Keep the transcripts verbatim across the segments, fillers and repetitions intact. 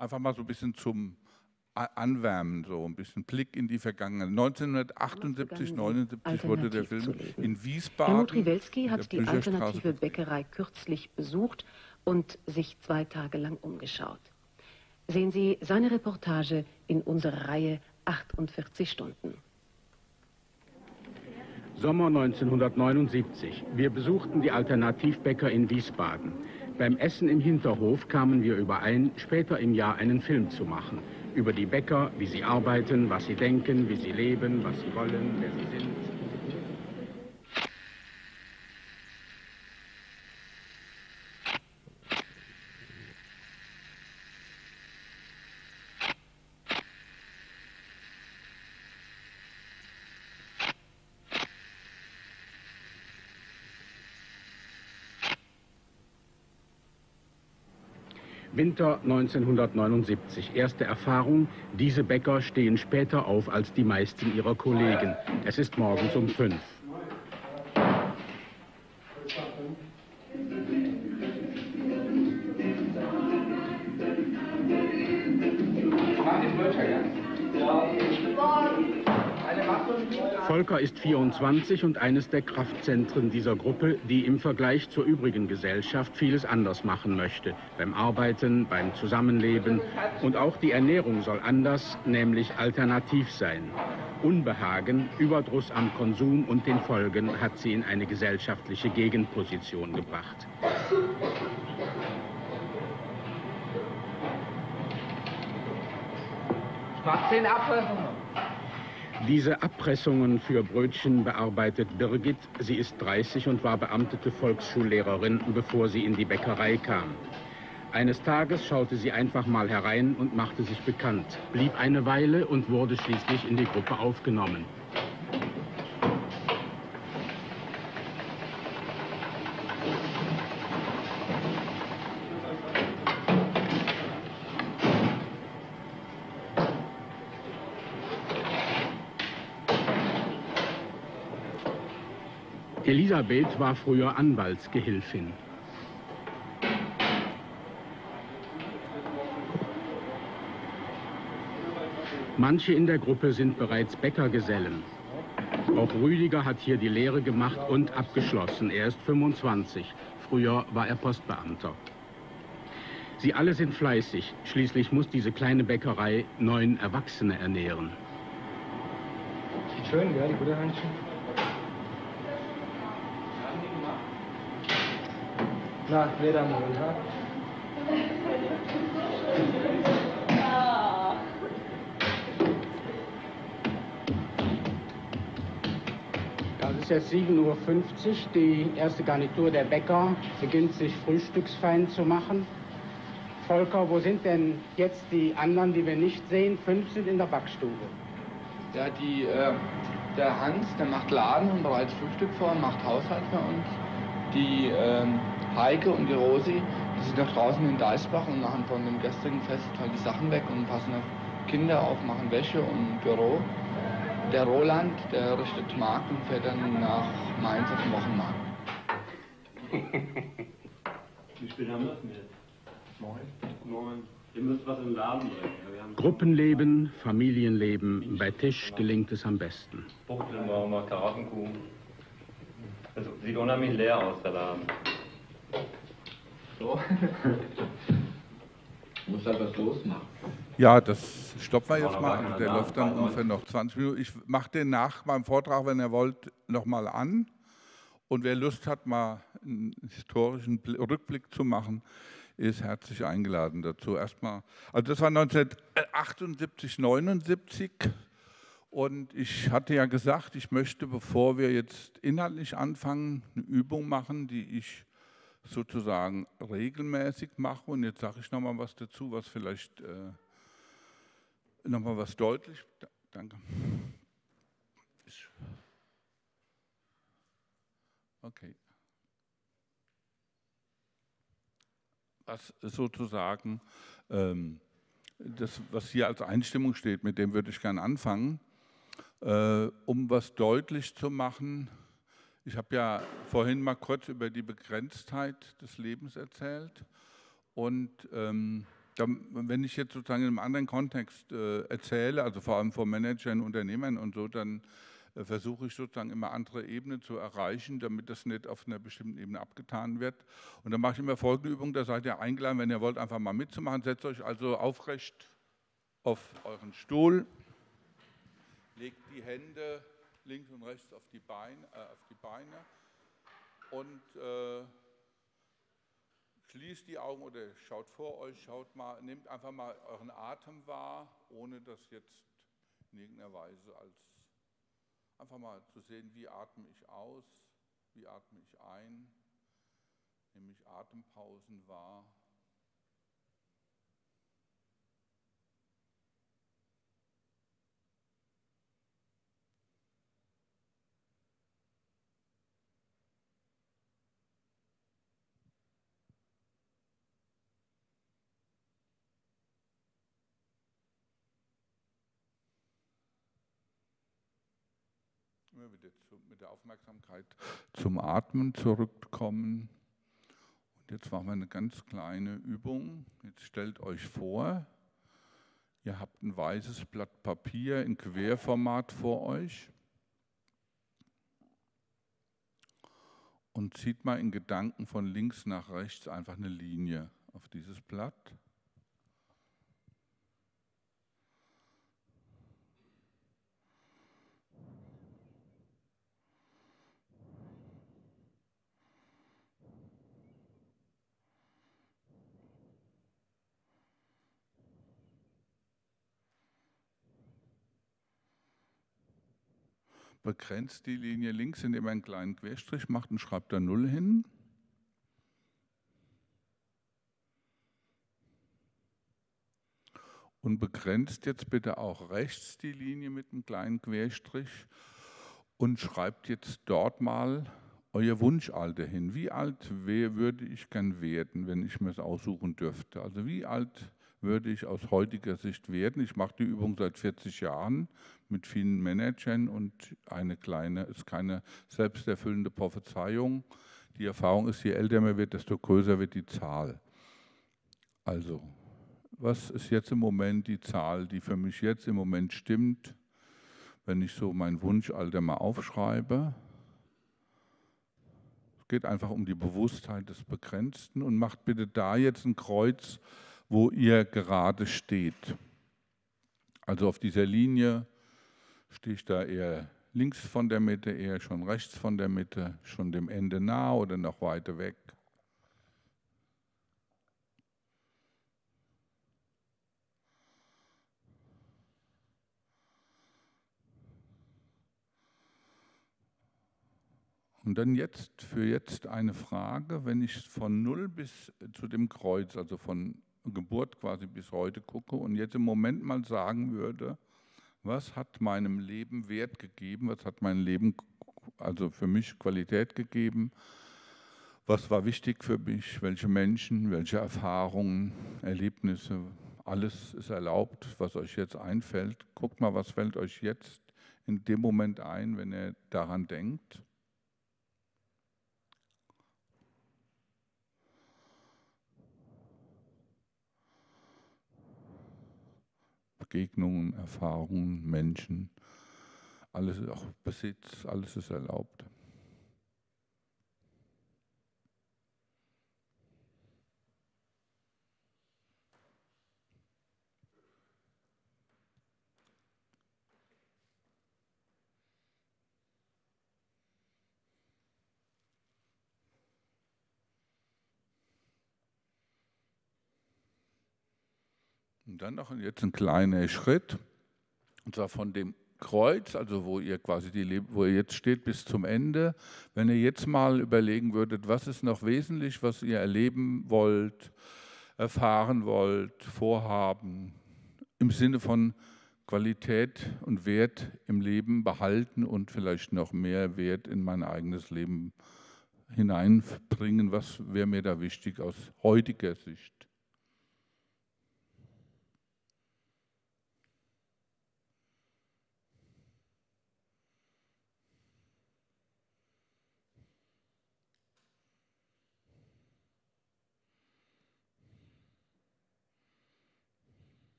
einfach mal so ein bisschen zum Anwärmen, so ein bisschen Blick in die Vergangenheit. neunzehnhundertachtundsiebzig, neunundsiebzig wurde der Film in Wiesbaden. Helmut Riewelski hat die alternative Bäckerei kürzlich besucht und sich zwei Tage lang umgeschaut. Sehen Sie seine Reportage in unserer Reihe achtundvierzig Stunden. Sommer neunzehnhundertneunundsiebzig. Wir besuchten die Alternativbäcker in Wiesbaden. Beim Essen im Hinterhof kamen wir überein, später im Jahr einen Film zu machen. Über die Bäcker, wie sie arbeiten, was sie denken, wie sie leben, was sie wollen, wer sie sind. Winter neunzehnhundertneunundsiebzig. Erste Erfahrung, diese Bäcker stehen später auf als die meisten ihrer Kollegen. Es ist morgens um fünf. Volker ist vierundzwanzig und eines der Kraftzentren dieser Gruppe, die im Vergleich zur übrigen Gesellschaft vieles anders machen möchte. Beim Arbeiten, beim Zusammenleben und auch die Ernährung soll anders, nämlich alternativ sein. Unbehagen, Überdruss am Konsum und den Folgen hat sie in eine gesellschaftliche Gegenposition gebracht. Mach zehn Abpressungen. Diese Abpressungen für Brötchen bearbeitet Birgit. Sie ist dreißig und war beamtete Volksschullehrerin, bevor sie in die Bäckerei kam. Eines Tages schaute sie einfach mal herein und machte sich bekannt, blieb eine Weile und wurde schließlich in die Gruppe aufgenommen. Elisabeth war früher Anwaltsgehilfin. Manche in der Gruppe sind bereits Bäckergesellen. Auch Rüdiger hat hier die Lehre gemacht und abgeschlossen. Er ist fünfundzwanzig. Früher war er Postbeamter. Sie alle sind fleißig. Schließlich muss diese kleine Bäckerei neun Erwachsene ernähren. Sieht schön, ja, die gute Handchen. Na, Ledermüll, ha? Ja, es ist jetzt sieben Uhr fünfzig. Die erste Garnitur der Bäcker beginnt sich frühstücksfein zu machen. Volker, wo sind denn jetzt die anderen, die wir nicht sehen? Fünf sind in der Backstube. Ja, die, äh, der Hans, der macht Laden und bereitet Frühstück vor und macht Haushalt für uns. Die ähm, Heike und die Rosi, die sind noch draußen in Deisbach und machen von dem gestrigen Fest halt die Sachen weg und passen auf Kinder auf, machen Wäsche und Büro. Der Roland, der richtet Markt und fährt dann nach Mainz auf den Wochenmarkt. Wie spät haben wir das mit? Moin. Moin. Ihr müsst was im Laden bringen. Gruppenleben, Familienleben, bei Tisch gelingt es am besten. Buchteln wir auch mal Karottenkuchen. Also, sieht unheimlich leer aus, der Laden. So. Muss halt was losmachen. Ja, das stoppen wir jetzt mal. Also der läuft dann ungefähr noch zwanzig Minuten. Ich mache den nach meinem Vortrag, wenn ihr wollt, nochmal an. Und wer Lust hat, mal einen historischen Rückblick zu machen, ist herzlich eingeladen dazu. Erstmal, also das war neunzehnhundertachtundsiebzig, neunundsiebzig. Und ich hatte ja gesagt, ich möchte, bevor wir jetzt inhaltlich anfangen, eine Übung machen, die ich sozusagen regelmäßig mache. Und jetzt sage ich nochmal was dazu, was vielleicht äh, nochmal was deutlich. Danke. Okay. Was sozusagen, ähm, das, was hier als Einstimmung steht, mit dem würde ich gerne anfangen, äh, um was deutlich zu machen. Ich habe ja vorhin mal kurz über die Begrenztheit des Lebens erzählt und ähm, wenn ich jetzt sozusagen in einem anderen Kontext äh, erzähle, also vor allem vor Managern, Unternehmern und so, dann äh, versuche ich sozusagen immer andere Ebenen zu erreichen, damit das nicht auf einer bestimmten Ebene abgetan wird. Und dann mache ich immer folgende Übung, da seid ihr eingeladen, wenn ihr wollt, einfach mal mitzumachen. Setzt euch also aufrecht auf euren Stuhl, legt die Hände links und rechts auf die Beine, äh, auf die Beine und äh, schließt die Augen oder schaut vor euch, schaut mal, nehmt einfach mal euren Atem wahr, ohne das jetzt in irgendeiner Weise als einfach mal zu sehen, wie atme ich aus, wie atme ich ein, nehme ich Atempausen wahr. Immer wieder zu, mit der Aufmerksamkeit zum Atmen zurückkommen. Und jetzt machen wir eine ganz kleine Übung. Jetzt stellt euch vor, ihr habt ein weißes Blatt Papier in Querformat vor euch und zieht mal in Gedanken von links nach rechts einfach eine Linie auf dieses Blatt. Begrenzt die Linie links, indem ihr einen kleinen Querstrich macht und schreibt da null hin. Und begrenzt jetzt bitte auch rechts die Linie mit einem kleinen Querstrich und schreibt jetzt dort mal euer Wunschalter hin. Wie alt würde ich gern werden, wenn ich mir es aussuchen dürfte? Also wie alt würde ich aus heutiger Sicht werden? Ich mache die Übung seit vierzig Jahren mit vielen Managern und eine kleine, ist keine selbsterfüllende Prophezeiung. Die Erfahrung ist, je älter man wird, desto größer wird die Zahl. Also, was ist jetzt im Moment die Zahl, die für mich jetzt im Moment stimmt, wenn ich so mein Wunschalter mal aufschreibe? Es geht einfach um die Bewusstheit des Begrenzten und macht bitte da jetzt ein Kreuz, wo ihr gerade steht. Also auf dieser Linie stehe ich da eher links von der Mitte, eher schon rechts von der Mitte, schon dem Ende nah oder noch weiter weg. Und dann jetzt, für jetzt eine Frage, wenn ich von null bis zu dem Kreuz, also von Geburt quasi bis heute gucke und jetzt im Moment mal sagen würde, was hat meinem Leben Wert gegeben, was hat mein Leben also für mich Qualität gegeben, was war wichtig für mich, welche Menschen, welche Erfahrungen, Erlebnisse, alles ist erlaubt, was euch jetzt einfällt. Guckt mal, was fällt euch jetzt in dem Moment ein, wenn ihr daran denkt. Begegnungen, Erfahrungen, Menschen, alles, auch Besitz, alles ist erlaubt. Und dann noch jetzt ein kleiner Schritt, und zwar von dem Kreuz, also wo ihr quasi die, wo ihr jetzt steht, bis zum Ende. Wenn ihr jetzt mal überlegen würdet, was ist noch wesentlich, was ihr erleben wollt, erfahren wollt, vorhaben, im Sinne von Qualität und Wert im Leben behalten und vielleicht noch mehr Wert in mein eigenes Leben hineinbringen, was wäre mir da wichtig aus heutiger Sicht?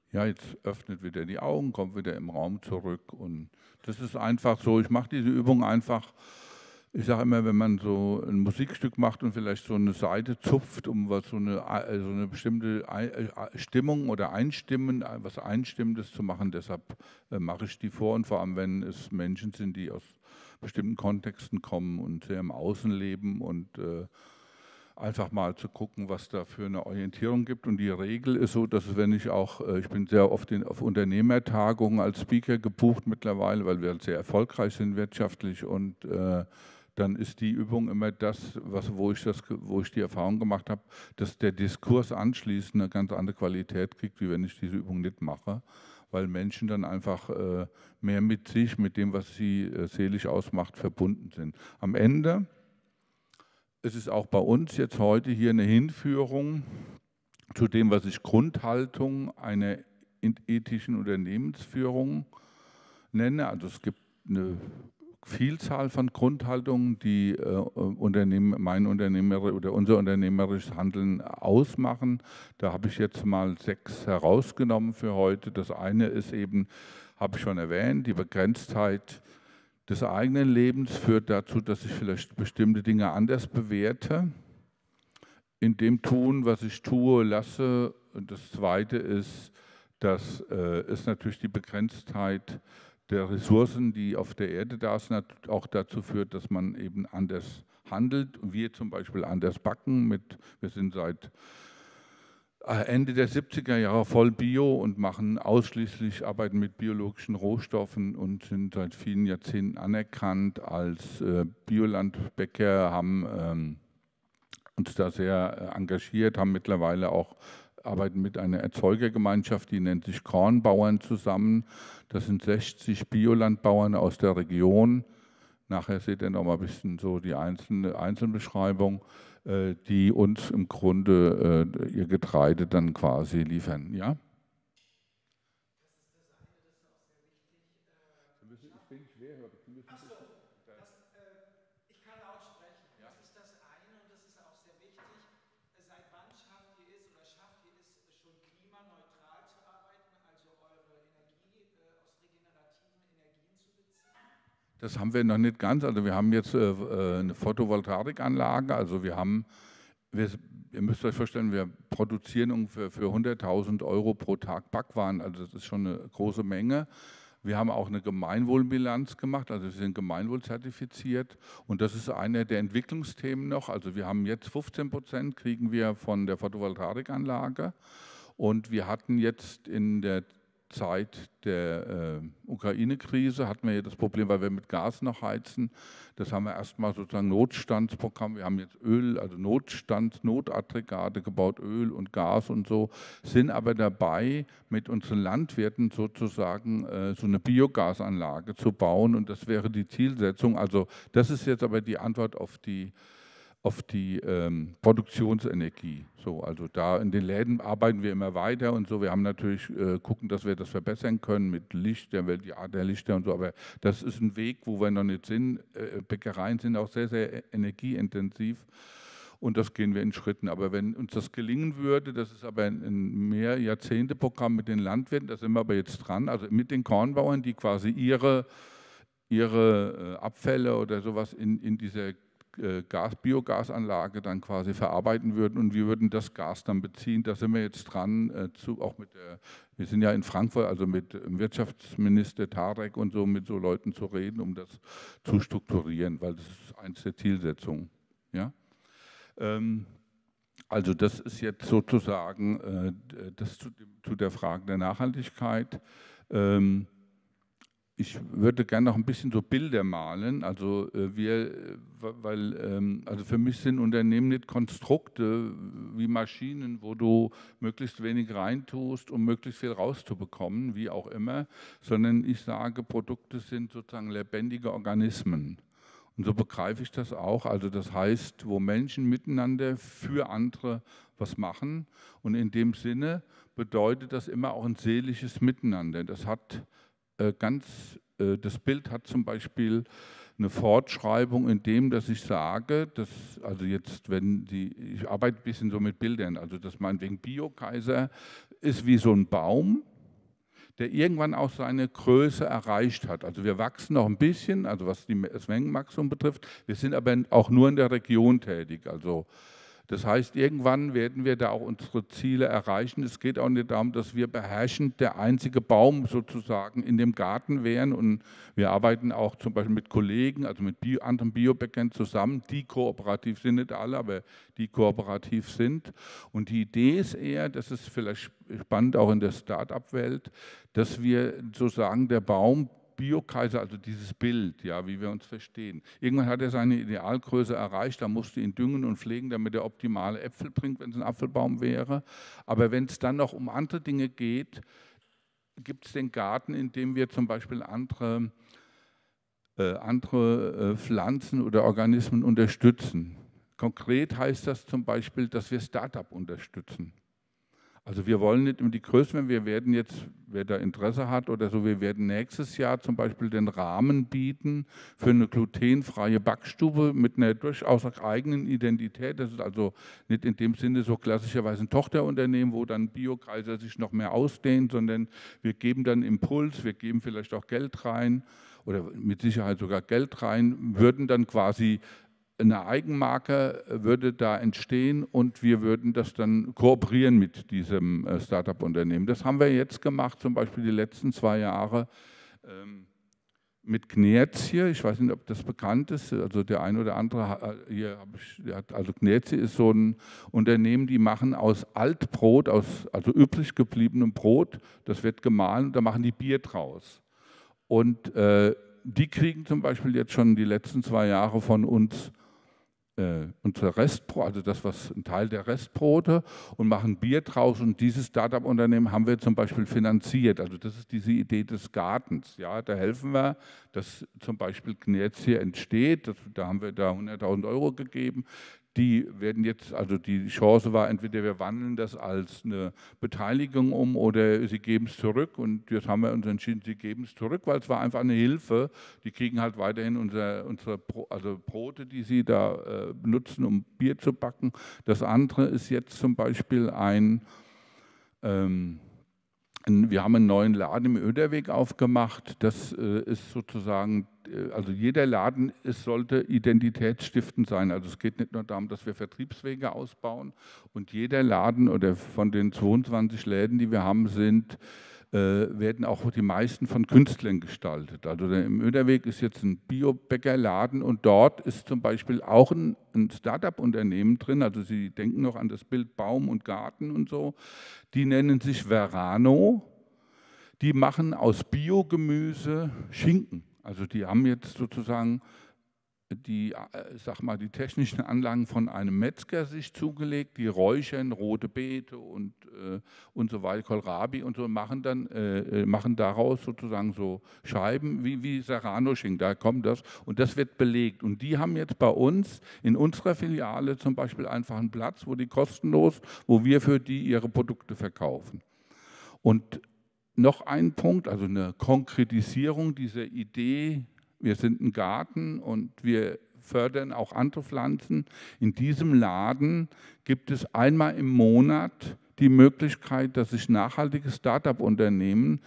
ja, jetzt öffnet wieder die Augen, kommt wieder im Raum zurück. Und das ist einfach so, ich mache diese Übung einfach, ich sage immer, wenn man so ein Musikstück macht und vielleicht so eine Saite zupft, um was so eine, so eine bestimmte Stimmung oder Einstimmen, was Einstimmendes zu machen, deshalb mache ich die vor. Und vor allem, wenn es Menschen sind, die aus bestimmten Kontexten kommen und sehr im Außen leben und äh, einfach mal zu gucken, was da für eine Orientierung gibt. Und die Regel ist so, dass wenn ich auch, ich bin sehr oft in, auf Unternehmertagungen als Speaker gebucht mittlerweile, weil wir sehr erfolgreich sind wirtschaftlich, und äh, dann ist die Übung immer das, was, wo, ich das, wo ich die Erfahrung gemacht habe, dass der Diskurs anschließend eine ganz andere Qualität kriegt, wie wenn ich diese Übung nicht mache, weil Menschen dann einfach äh, mehr mit sich, mit dem, was sie äh, seelisch ausmacht, verbunden sind. Am Ende, es ist auch bei uns jetzt heute hier eine Hinführung zu dem, was ich Grundhaltung einer ethischen Unternehmensführung nenne. Also es gibt eine Vielzahl von Grundhaltungen, die äh, Unternehmen, mein Unternehmer oder unser unternehmerisches Handeln ausmachen. Da habe ich jetzt mal sechs herausgenommen für heute. Das eine ist eben, habe ich schon erwähnt, die Begrenztheit des eigenen Lebens führt dazu, dass ich vielleicht bestimmte Dinge anders bewerte. In dem Tun, was ich tue, lasse. Und das Zweite ist, dass äh, es natürlich die Begrenztheit der Ressourcen, die auf der Erde da sind, auch dazu führt, dass man eben anders handelt. Wir zum Beispiel anders backen. Mit, wir sind seit Ende der siebziger Jahre voll Bio und machen ausschließlich, arbeiten mit biologischen Rohstoffen und sind seit vielen Jahrzehnten anerkannt als äh, Biolandbäcker, haben ähm, uns da sehr engagiert, haben mittlerweile auch, arbeiten mit einer Erzeugergemeinschaft, die nennt sich Kornbauern zusammen. Das sind sechzig Biolandbauern aus der Region. Nachher seht ihr noch mal ein bisschen so die einzelne Einzelbeschreibung, die uns im Grunde äh, ihr Getreide dann quasi liefern. Ja? Ich kann laut sprechen. Das ist das eine und das ist auch sehr wichtig. Seit wann schafft ihr es oder schafft ihr es schon klimaneutral zu arbeiten, also eure Energie äh, aus regenerativen Energien zu beziehen? Das haben wir noch nicht ganz. Also wir haben jetzt äh, eine Photovoltaikanlage. Also wir haben, wir, ihr müsst euch vorstellen, wir produzieren ungefähr für hunderttausend Euro pro Tag Backwaren. Also das ist schon eine große Menge. Wir haben auch eine Gemeinwohlbilanz gemacht, also wir sind gemeinwohlzertifiziert, und das ist einer der Entwicklungsthemen noch. Also wir haben jetzt fünfzehn Prozent kriegen wir von der Photovoltaikanlage, und wir hatten jetzt in der Zeit der äh, Ukraine-Krise hatten wir ja das Problem, weil wir mit Gas noch heizen. Das haben wir erstmal sozusagen Notstandsprogramm. Wir haben jetzt Öl, also Notstand, Notaggregate gebaut, Öl und Gas und so, sind aber dabei, mit unseren Landwirten sozusagen äh, so eine Biogasanlage zu bauen, und das wäre die Zielsetzung. Also das ist jetzt aber die Antwort auf die auf die ähm, Produktionsenergie. So, also da in den Läden arbeiten wir immer weiter und so. Wir haben natürlich äh, gucken, dass wir das verbessern können mit Licht, der, die Art der Lichter und so. Aber das ist ein Weg, wo wir noch nicht sind. Äh, Bäckereien sind auch sehr, sehr energieintensiv, und das gehen wir in Schritten. Aber wenn uns das gelingen würde, das ist aber ein mehr Jahrzehnte-Programm mit den Landwirten, da sind wir aber jetzt dran, also mit den Kornbauern, die quasi ihre, ihre äh, Abfälle oder sowas in, in dieser Gas, Biogasanlage dann quasi verarbeiten würden, und wir würden das Gas dann beziehen. Da sind wir jetzt dran, äh, zu, auch mit der, wir sind ja in Frankfurt, also mit dem Wirtschaftsminister Tarek und so, mit so Leuten zu reden, um das zu strukturieren, weil das ist eins der Zielsetzungen. Ja? Ähm, also das ist jetzt sozusagen äh, das zu, zu der Frage der Nachhaltigkeit. Ähm, Ich würde gerne noch ein bisschen so Bilder malen. Also wir, weil, also für mich sind Unternehmen nicht Konstrukte wie Maschinen, wo du möglichst wenig reintust, um möglichst viel rauszubekommen, wie auch immer, sondern ich sage, Produkte sind sozusagen lebendige Organismen. Und so begreife ich das auch. Also das heißt, wo Menschen miteinander für andere was machen. Und in dem Sinne bedeutet das immer auch ein seelisches Miteinander. Das hat ganz, das Bild hat zum Beispiel eine Fortschreibung in dem, dass ich sage, dass, also jetzt, wenn die, ich arbeite ein bisschen so mit Bildern, also dass meinetwegen Bio-Kaiser ist wie so ein Baum, der irgendwann auch seine Größe erreicht hat. Also wir wachsen noch ein bisschen, also was die, das Mengenwachstum betrifft. Wir sind aber auch nur in der Region tätig. Also das heißt, irgendwann werden wir da auch unsere Ziele erreichen. Es geht auch nicht darum, dass wir beherrschend der einzige Baum sozusagen in dem Garten wären. Und wir arbeiten auch zum Beispiel mit Kollegen, also mit Bio, anderen Biobäckern zusammen, die kooperativ sind, nicht alle, aber die kooperativ sind. Und die Idee ist eher, das ist vielleicht spannend auch in der Start-up-Welt, dass wir sozusagen der Baum Biokaiser, also dieses Bild, ja, wie wir uns verstehen. Irgendwann hat er seine Idealgröße erreicht, da musste ihn düngen und pflegen, damit er optimale Äpfel bringt, wenn es ein Apfelbaum wäre. Aber wenn es dann noch um andere Dinge geht, gibt es den Garten, in dem wir zum Beispiel andere, äh, andere äh, Pflanzen oder Organismen unterstützen. Konkret heißt das zum Beispiel, dass wir Start-up unterstützen. Also wir wollen nicht um die Größe, wenn wir werden jetzt, wer da Interesse hat oder so, wir werden nächstes Jahr zum Beispiel den Rahmen bieten für eine glutenfreie Backstube mit einer durchaus eigenen Identität. Das ist also nicht in dem Sinne so klassischerweise ein Tochterunternehmen, wo dann Biokaiser sich noch mehr ausdehnt, sondern wir geben dann Impuls, wir geben vielleicht auch Geld rein oder mit Sicherheit sogar Geld rein, würden dann quasi eine Eigenmarke würde da entstehen und wir würden das dann kooperieren mit diesem Startup-Unternehmen. Das haben wir jetzt gemacht, zum Beispiel die letzten zwei Jahre ähm, mit Gnerzie. Ich weiß nicht, ob das bekannt ist. Also der eine oder andere hier habe ich, der hat, also Gnerzie ist so ein Unternehmen, die machen aus Altbrot, aus also übrig gebliebenem Brot, das wird gemahlen, da machen die Bier draus. Und äh, die kriegen zum Beispiel jetzt schon die letzten zwei Jahre von uns unser Restbrot, also das, was ein Teil der Restbrote und machen Bier draus und dieses Start-up-Unternehmen haben wir zum Beispiel finanziert. Also das ist diese Idee des Gartens. Ja, da helfen wir, dass zum Beispiel Gnerzie entsteht. Das, da haben wir da hunderttausend Euro gegeben. Die werden jetzt, also die Chance war, entweder wir wandeln das als eine Beteiligung um oder sie geben es zurück und jetzt haben wir uns entschieden, sie geben es zurück, weil es war einfach eine Hilfe. Die kriegen halt weiterhin unser, unsere Bro, also Brote, die sie da äh, benutzen, um Bier zu backen. Das andere ist jetzt zum Beispiel ein, ähm, ein wir haben einen neuen Laden im Oederweg aufgemacht. Das äh, ist sozusagen, also jeder Laden es sollte identitätsstiftend sein. Also es geht nicht nur darum, dass wir Vertriebswege ausbauen und jeder Laden oder von den zweiundzwanzig Läden, die wir haben, sind, äh, werden auch die meisten von Künstlern gestaltet. Also der, im Oederweg ist jetzt ein Biobäckerladen und dort ist zum Beispiel auch ein, ein Start-up-Unternehmen drin. Also Sie denken noch an das Bild Baum und Garten und so. Die nennen sich Verano. Die machen aus Biogemüse Schinken. Also die haben jetzt sozusagen die, sag mal, die technischen Anlagen von einem Metzger sich zugelegt, die räuchern rote Beete und, äh, und so weiter, Kohlrabi und so, machen dann äh, machen daraus sozusagen so Scheiben wie, wie Serrano-Schinken, da kommt das und das wird belegt. Und die haben jetzt bei uns in unserer Filiale zum Beispiel einfach einen Platz, wo die kostenlos, wo wir für die ihre Produkte verkaufen. Und noch ein Punkt, also eine Konkretisierung dieser Idee, wir sind ein Garten und wir fördern auch andere Pflanzen. In diesem Laden gibt es einmal im Monat die Möglichkeit, dass sich nachhaltige Start-up-Unternehmen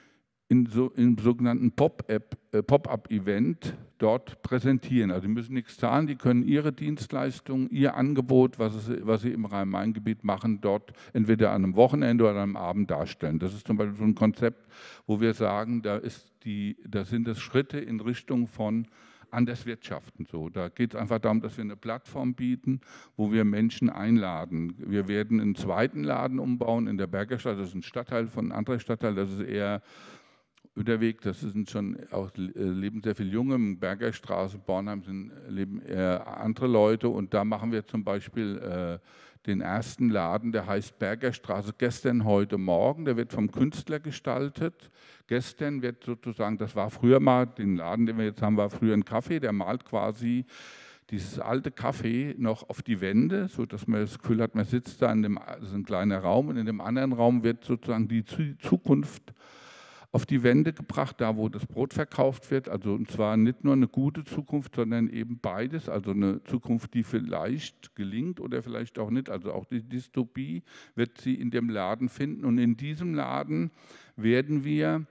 in so, im sogenannten Pop-up, äh, Pop-up-Event dort präsentieren. Also die müssen nichts zahlen, die können ihre Dienstleistungen, ihr Angebot, was, es, was sie im Rhein-Main-Gebiet machen, dort entweder an einem Wochenende oder an einem Abend darstellen. Das ist zum Beispiel so ein Konzept, wo wir sagen, da, ist die, da sind es Schritte in Richtung von anders wirtschaften. So, da geht es einfach darum, dass wir eine Plattform bieten, wo wir Menschen einladen. Wir werden einen zweiten Laden umbauen in der Bergerstraße, das ist ein Stadtteil von einem anderen Stadtteil, das ist eher Oederweg, das sind schon auch, leben sehr viele Junge, in Bergerstraße, Bornheim sind, leben eher andere Leute und da machen wir zum Beispiel äh, den ersten Laden, der heißt Bergerstraße gestern, heute, morgen, der wird vom Künstler gestaltet. Gestern wird sozusagen, das war früher mal, den Laden, den wir jetzt haben, war früher ein Café, der malt quasi dieses alte Café noch auf die Wände, sodass man das Gefühl hat, man sitzt da in dem, das ist ein kleiner Raum und in dem anderen Raum wird sozusagen die Zukunft auf die Wände gebracht, da wo das Brot verkauft wird. Also und zwar nicht nur eine gute Zukunft, sondern eben beides. Also eine Zukunft, die vielleicht gelingt oder vielleicht auch nicht. Also auch die Dystopie wird sie in dem Laden finden. Und in diesem Laden werden wir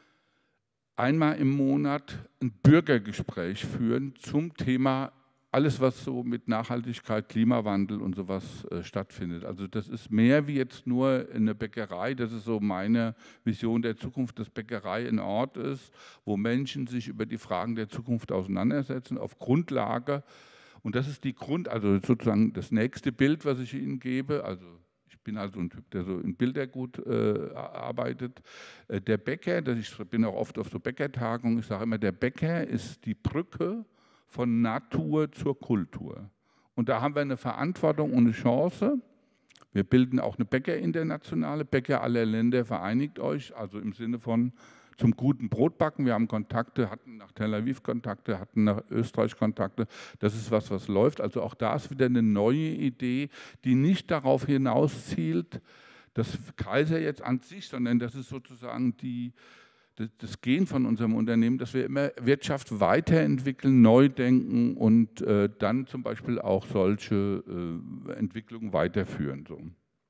einmal im Monat ein Bürgergespräch führen zum Thema alles, was so mit Nachhaltigkeit, Klimawandel und sowas äh, stattfindet. Also das ist mehr wie jetzt nur eine Bäckerei. Das ist so meine Vision der Zukunft, dass Bäckerei ein Ort ist, wo Menschen sich über die Fragen der Zukunft auseinandersetzen, auf Grundlage. Und das ist die Grund, also sozusagen das nächste Bild, was ich Ihnen gebe. Also ich bin also ein Typ, der so in Bildergut äh, arbeitet. Äh, der Bäcker, das ich bin auch oft auf so Bäckertagungen, ich sage immer, der Bäcker ist die Brücke von Natur zur Kultur. Und da haben wir eine Verantwortung und eine Chance. Wir bilden auch eine Bäcker-Internationale, Bäcker aller Länder, vereinigt euch, also im Sinne von zum guten Brotbacken. Wir haben Kontakte, hatten nach Tel Aviv Kontakte, hatten nach Österreich Kontakte. Das ist was, was läuft. Also auch da ist wieder eine neue Idee, die nicht darauf hinauszielt, das Kaiser jetzt an sich, sondern das ist sozusagen die das Gehen von unserem Unternehmen, dass wir immer Wirtschaft weiterentwickeln, neu denken und äh, dann zum Beispiel auch solche äh, Entwicklungen weiterführen. So.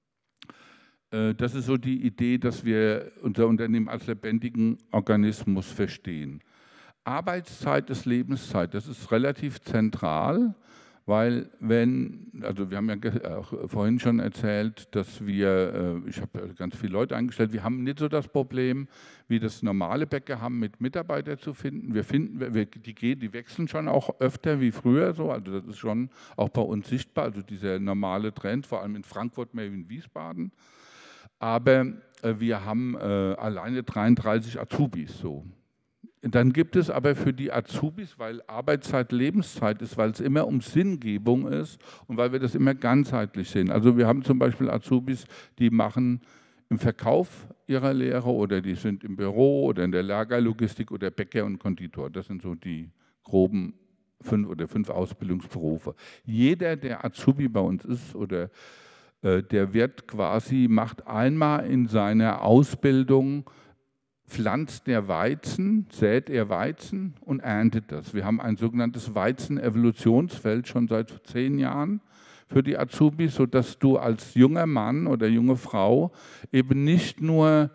Äh, das ist so die Idee, dass wir unser Unternehmen als lebendigen Organismus verstehen. Arbeitszeit ist Lebenszeit, das ist relativ zentral, weil wenn, also wir haben ja auch vorhin schon erzählt, dass wir, ich habe ganz viele Leute eingestellt, wir haben nicht so das Problem, wie das normale Bäcker haben, mit Mitarbeitern zu finden. Wir finden, wir, die gehen, die wechseln schon auch öfter wie früher so, also das ist schon auch bei uns sichtbar, also dieser normale Trend, vor allem in Frankfurt mehr wie in Wiesbaden. Aber äh, wir haben äh, alleine dreiunddreißig Azubis so. Dann gibt es aber für die Azubis, weil Arbeitszeit Lebenszeit ist, weil es immer um Sinngebung ist und weil wir das immer ganzheitlich sehen. Also wir haben zum Beispiel Azubis, die machen im Verkauf ihrer Lehre oder die sind im Büro oder in der Lagerlogistik oder Bäcker und Konditor. Das sind so die groben fünf oder fünf Ausbildungsberufe. Jeder, der Azubi bei uns ist oder äh, der wird quasi, macht einmal in seiner Ausbildung, pflanzt der Weizen, sät er Weizen und erntet das. Wir haben ein sogenanntes Weizen-Evolutionsfeld schon seit zehn Jahren für die Azubis, sodass du als junger Mann oder junge Frau eben nicht nur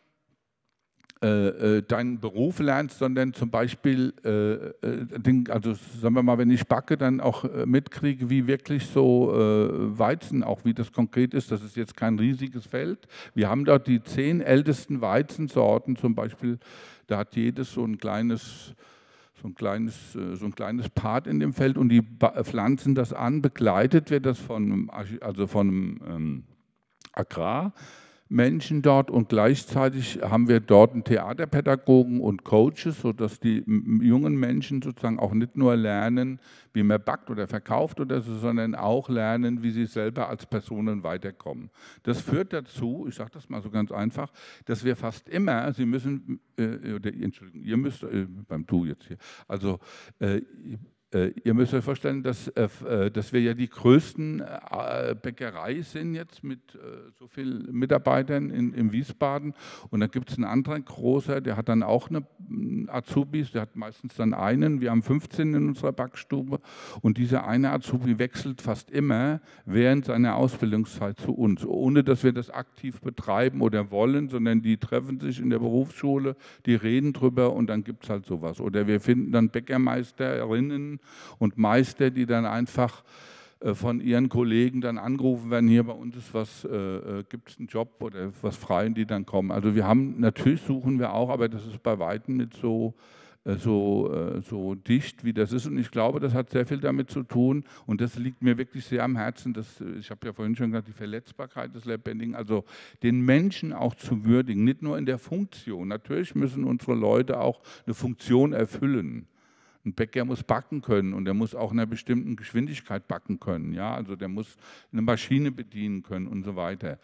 äh, äh, deinen Beruf lernst, sondern zum Beispiel, äh, äh, den, also sagen wir mal, wenn ich backe, dann auch äh, mitkriege, wie wirklich so äh, Weizen, auch wie das konkret ist. Das ist jetzt kein riesiges Feld. Wir haben dort die zehn ältesten Weizensorten zum Beispiel, da hat jedes so ein kleines, so ein kleines, so ein kleines Part in dem Feld und die pflanzen das an, begleitet wird das von, also von einem ähm, Agrar. Menschen dort und gleichzeitig haben wir dort einen Theaterpädagogen und Coaches, sodass die jungen Menschen sozusagen auch nicht nur lernen, wie man backt oder verkauft oder so, sondern auch lernen, wie sie selber als Personen weiterkommen. Das führt dazu, ich sage das mal so ganz einfach, dass wir fast immer, Sie müssen, äh, oder, Entschuldigung, ihr müsst, äh, beim Du jetzt hier, also äh, ihr müsst euch vorstellen, dass, dass wir ja die größten Bäckerei sind jetzt mit so vielen Mitarbeitern in, in Wiesbaden. Und da gibt es einen anderen großer, der hat dann auch eine Azubis, der hat meistens dann einen. Wir haben fünfzehn in unserer Backstube. Und dieser eine Azubi wechselt fast immer während seiner Ausbildungszeit zu uns, ohne dass wir das aktiv betreiben oder wollen, sondern die treffen sich in der Berufsschule, die reden drüber und dann gibt es halt sowas. Oder wir finden dann Bäckermeisterinnen und Meister, die dann einfach äh, von ihren Kollegen dann angerufen werden, hier bei uns ist was, äh, gibt es einen Job oder was frei, und die dann kommen. Also wir haben, natürlich suchen wir auch, aber das ist bei Weitem nicht so, äh, so, äh, so dicht, wie das ist. Und ich glaube, das hat sehr viel damit zu tun und das liegt mir wirklich sehr am Herzen. Dass, ich habe ja vorhin schon gesagt, die Verletzbarkeit des Lebendigen, also den Menschen auch zu würdigen, nicht nur in der Funktion. Natürlich müssen unsere Leute auch eine Funktion erfüllen. Ein Bäcker muss backen können und der muss auch in einer bestimmten Geschwindigkeit backen können. Ja? Also der muss eine Maschine bedienen können und so weiter.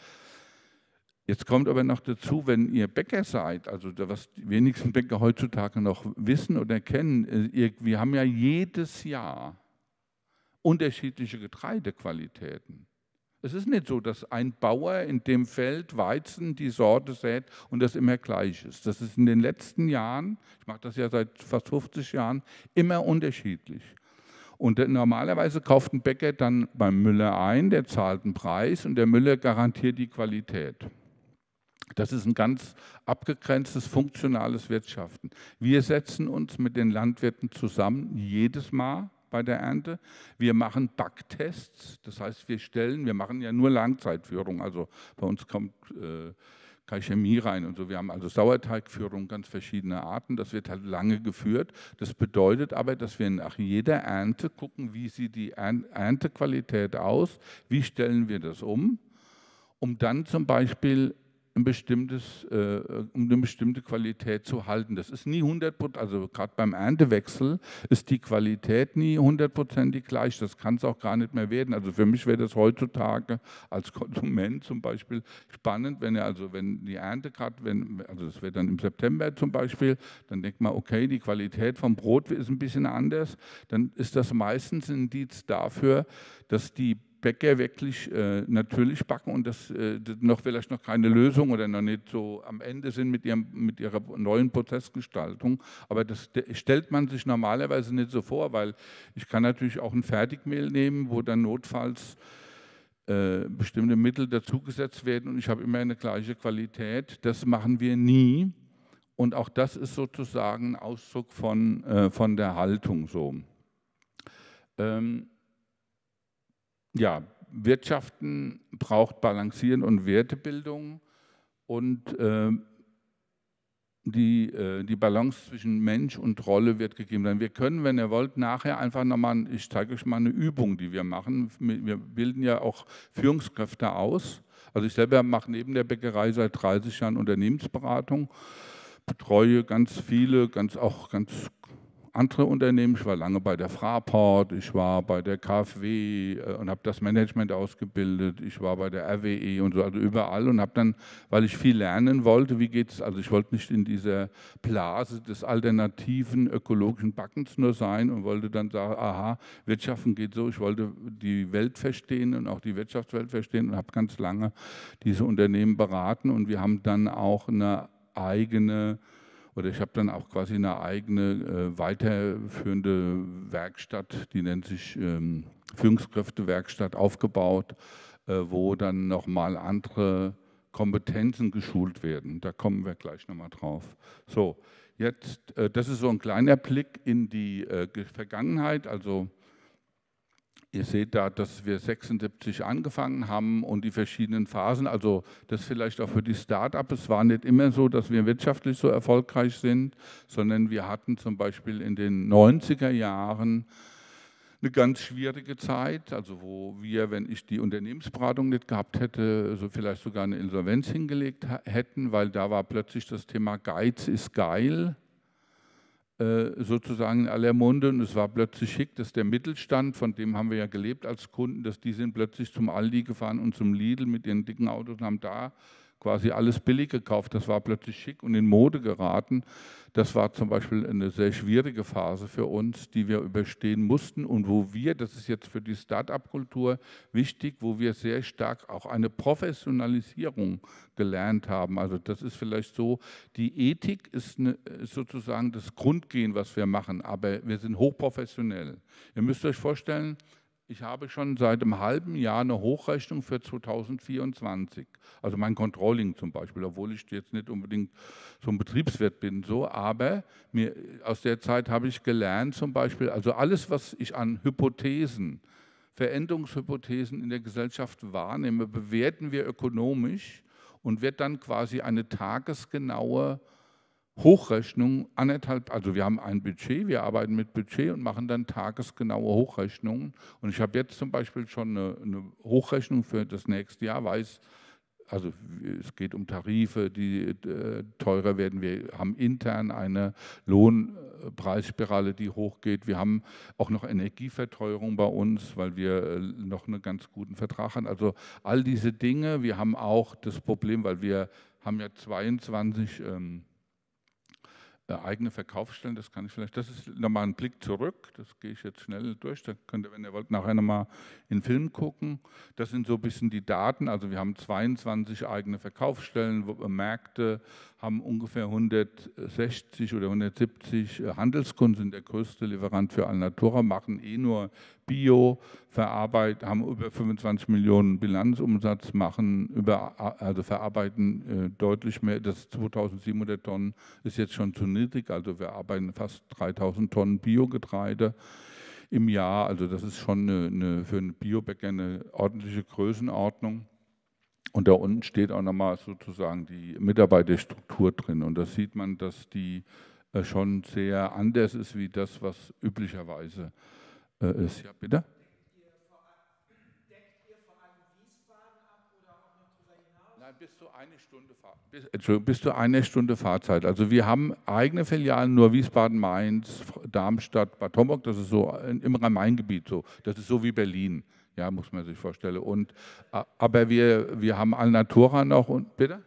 Jetzt kommt aber noch dazu, wenn ihr Bäcker seid, also was die wenigsten Bäcker heutzutage noch wissen oder kennen, ihr, wir haben ja jedes Jahr unterschiedliche Getreidequalitäten. Es ist nicht so, dass ein Bauer in dem Feld Weizen die Sorte sät und das immer gleich ist. Das ist in den letzten Jahren, ich mache das ja seit fast fünfzig Jahren, immer unterschiedlich. Und normalerweise kauft ein Bäcker dann beim Müller ein, der zahlt einen Preis und der Müller garantiert die Qualität. Das ist ein ganz abgegrenztes, funktionales Wirtschaften. Wir setzen uns mit den Landwirten zusammen, jedes Mal bei der Ernte. Wir machen Backtests, das heißt, wir stellen, wir machen ja nur Langzeitführung, also bei uns kommt äh, keine Chemie rein und so. Wir haben also Sauerteigführung, ganz verschiedene Arten, das wird halt lange geführt. Das bedeutet aber, dass wir nach jeder Ernte gucken, wie sieht die Erntequalität aus, wie stellen wir das um, um dann zum Beispiel ein bestimmtes, äh, um eine bestimmte Qualität zu halten. Das ist nie hundert Prozent, also gerade beim Erntewechsel ist die Qualität nie hundertprozentig gleich. Das kann es auch gar nicht mehr werden. Also für mich wäre das heutzutage als Konsument zum Beispiel spannend, wenn er also wenn die Ernte gerade, wenn also das wäre dann im September zum Beispiel, dann denkt man, okay, die Qualität vom Brot ist ein bisschen anders. Dann ist das meistens ein Indiz dafür, dass die Bäcker wirklich äh, natürlich backen und das, äh, das noch vielleicht noch keine Lösung oder noch nicht so am Ende sind mit, ihrem, mit ihrer neuen Prozessgestaltung. Aber das stellt man sich normalerweise nicht so vor, weil ich kann natürlich auch ein Fertigmehl nehmen, wo dann notfalls äh, bestimmte Mittel dazugesetzt werden und ich habe immer eine gleiche Qualität. Das machen wir nie und auch das ist sozusagen ein Ausdruck von, äh, von der Haltung so. Ähm, Ja, Wirtschaften braucht Balancieren und Wertebildung und äh, die, äh, die Balance zwischen Mensch und Rolle wird gegeben sein. Wir können, wenn ihr wollt, nachher einfach nochmal, ich zeige euch mal eine Übung, die wir machen. Wir bilden ja auch Führungskräfte aus. Also ich selber mache neben der Bäckerei seit dreißig Jahren Unternehmensberatung, betreue ganz viele, ganz auch ganz andere Unternehmen. Ich war lange bei der Fraport, ich war bei der K f W und habe das Management ausgebildet. Ich war bei der R W E und so, also überall und habe dann, weil ich viel lernen wollte, wie geht es, also ich wollte nicht in dieser Blase des alternativen ökologischen Backens nur sein und wollte dann sagen, aha, Wirtschaften geht so. Ich wollte die Welt verstehen und auch die Wirtschaftswelt verstehen und habe ganz lange diese Unternehmen beraten und wir haben dann auch eine eigene Oder ich habe dann auch quasi eine eigene äh, weiterführende Werkstatt, die nennt sich ähm, Führungskräftewerkstatt, aufgebaut, äh, wo dann nochmal andere Kompetenzen geschult werden. Da kommen wir gleich nochmal drauf. So, jetzt, äh, das ist so ein kleiner Blick in die äh, Vergangenheit. Also ihr seht da, dass wir sechsundsiebzig angefangen haben und die verschiedenen Phasen, also das vielleicht auch für die Start-up, es war nicht immer so, dass wir wirtschaftlich so erfolgreich sind, sondern wir hatten zum Beispiel in den neunziger Jahren eine ganz schwierige Zeit, also wo wir, wenn ich die Unternehmensberatung nicht gehabt hätte, so vielleicht sogar eine Insolvenz hingelegt hätten, weil da war plötzlich das Thema Geiz ist geil sozusagen in aller Munde und es war plötzlich schick, dass der Mittelstand, von dem haben wir ja gelebt als Kunden, dass die sind plötzlich zum Aldi gefahren und zum Lidl mit ihren dicken Autos und haben da quasi alles billig gekauft. Das war plötzlich schick und in Mode geraten. Das war zum Beispiel eine sehr schwierige Phase für uns, die wir überstehen mussten und wo wir, das ist jetzt für die Start-up-Kultur wichtig, wo wir sehr stark auch eine Professionalisierung gelernt haben. Also das ist vielleicht so, die Ethik ist, eine, ist sozusagen das Grundgehen, was wir machen, aber wir sind hochprofessionell. Ihr müsst euch vorstellen, ich habe schon seit einem halben Jahr eine Hochrechnung für zweitausendvierundzwanzig. Also mein Controlling zum Beispiel, obwohl ich jetzt nicht unbedingt so ein Betriebswirt bin, so, aber mir, aus der Zeit habe ich gelernt zum Beispiel, also alles, was ich an Hypothesen, Veränderungshypothesen in der Gesellschaft wahrnehme, bewerten wir ökonomisch und wird dann quasi eine tagesgenaue Hochrechnung, anderthalb, also wir haben ein Budget, wir arbeiten mit Budget und machen dann tagesgenaue Hochrechnungen. Und ich habe jetzt zum Beispiel schon eine, eine Hochrechnung für das nächste Jahr, weiß, also es geht um Tarife, die äh, teurer werden. Wir haben intern eine Lohnpreisspirale, die hochgeht. Wir haben auch noch Energieverteuerung bei uns, weil wir äh, noch einen ganz guten Vertrag haben. Also all diese Dinge. Wir haben auch das Problem, weil wir haben ja zweiundzwanzig ähm, eigene Verkaufsstellen, das kann ich vielleicht, das ist nochmal ein Blick zurück, das gehe ich jetzt schnell durch, da könnt ihr, wenn ihr wollt, nachher nochmal in den Film gucken. Das sind so ein bisschen die Daten, also wir haben zweiundzwanzig eigene Verkaufsstellen, wo, äh, Märkte, haben ungefähr hundertsechzig oder hundertsiebzig äh, Handelskunden, sind der größte Lieferant für Alnatura, machen eh nur Bio, verarbeiten, haben über fünfundzwanzig Millionen Bilanzumsatz, machen über, also verarbeiten äh, deutlich mehr, das zweitausendsiebenhundert Tonnen ist jetzt schon zu niedrig, also wir arbeiten fast dreitausend Tonnen Biogetreide im Jahr, also das ist schon eine, eine, für einen Biobäcker eine ordentliche Größenordnung. Und da unten steht auch nochmal sozusagen die Mitarbeiterstruktur drin und da sieht man, dass die äh, schon sehr anders ist wie das, was üblicherweise äh, ist. Ja, bitte? Bis zu eine Stunde bis, bis zu eine Stunde Fahrzeit. Also wir haben eigene Filialen, nur Wiesbaden, Mainz, Darmstadt, Bad Homburg, das ist so im Rhein-Main-Gebiet so. Das ist so wie Berlin, ja, muss man sich vorstellen. Und, aber wir, wir haben Alnatura noch und bitte?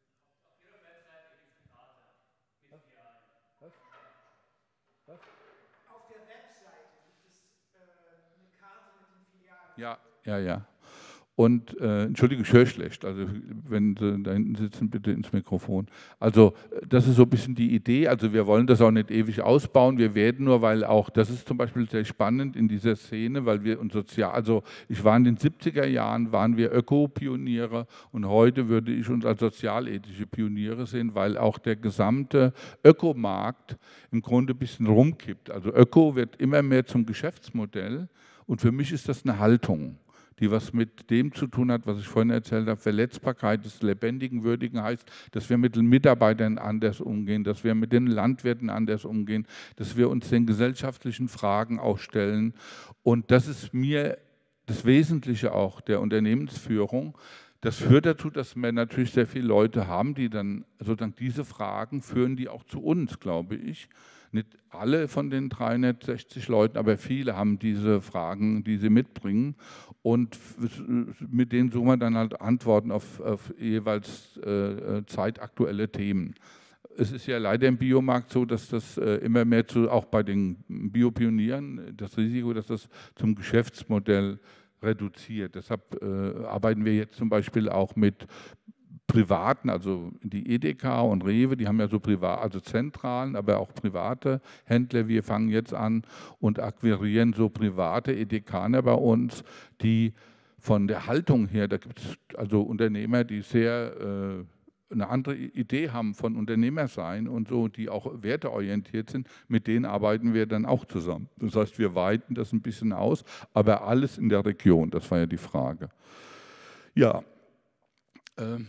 Auf der Webseite gibt es äh, eine Karte mit den Filialen. Ja, ja, ja. Und, äh, Entschuldigung, ich höre schlecht, also wenn Sie da hinten sitzen, bitte ins Mikrofon. Also das ist so ein bisschen die Idee, also wir wollen das auch nicht ewig ausbauen, wir werden nur, weil auch, das ist zum Beispiel sehr spannend in dieser Szene, weil wir uns sozial, also ich war in den siebziger Jahren, waren wir Öko-Pioniere und heute würde ich uns als sozialethische Pioniere sehen, weil auch der gesamte Ökomarkt im Grunde ein bisschen rumkippt. Also Öko wird immer mehr zum Geschäftsmodell und für mich ist das eine Haltung, die was mit dem zu tun hat, was ich vorhin erzählt habe, Verletzbarkeit des lebendigen, würdigen heißt, dass wir mit den Mitarbeitern anders umgehen, dass wir mit den Landwirten anders umgehen, dass wir uns den gesellschaftlichen Fragen auch stellen. Und das ist mir das Wesentliche auch der Unternehmensführung. Das führt dazu, dass wir natürlich sehr viele Leute haben, die dann sozusagen diese Fragen führen, die auch zu uns, glaube ich. Nicht alle von den dreihundertsechzig Leuten, aber viele haben diese Fragen, die sie mitbringen. Und mit denen suchen wir dann halt Antworten auf, auf jeweils äh, zeitaktuelle Themen. Es ist ja leider im Biomarkt so, dass das äh, immer mehr zu, auch bei den Biopionieren, das Risiko, dass das zum Geschäftsmodell reduziert. Deshalb äh, arbeiten wir jetzt zum Beispiel auch mit Privaten, also die Edeka und Rewe, die haben ja so privat, also Zentralen, aber auch private Händler. Wir fangen jetzt an und akquirieren so private Edekaner bei uns, die von der Haltung her, da gibt es also Unternehmer, die sehr äh, eine andere Idee haben von Unternehmersein und so, die auch werteorientiert sind, mit denen arbeiten wir dann auch zusammen. Das heißt, wir weiten das ein bisschen aus, aber alles in der Region, das war ja die Frage. Ja. Ähm.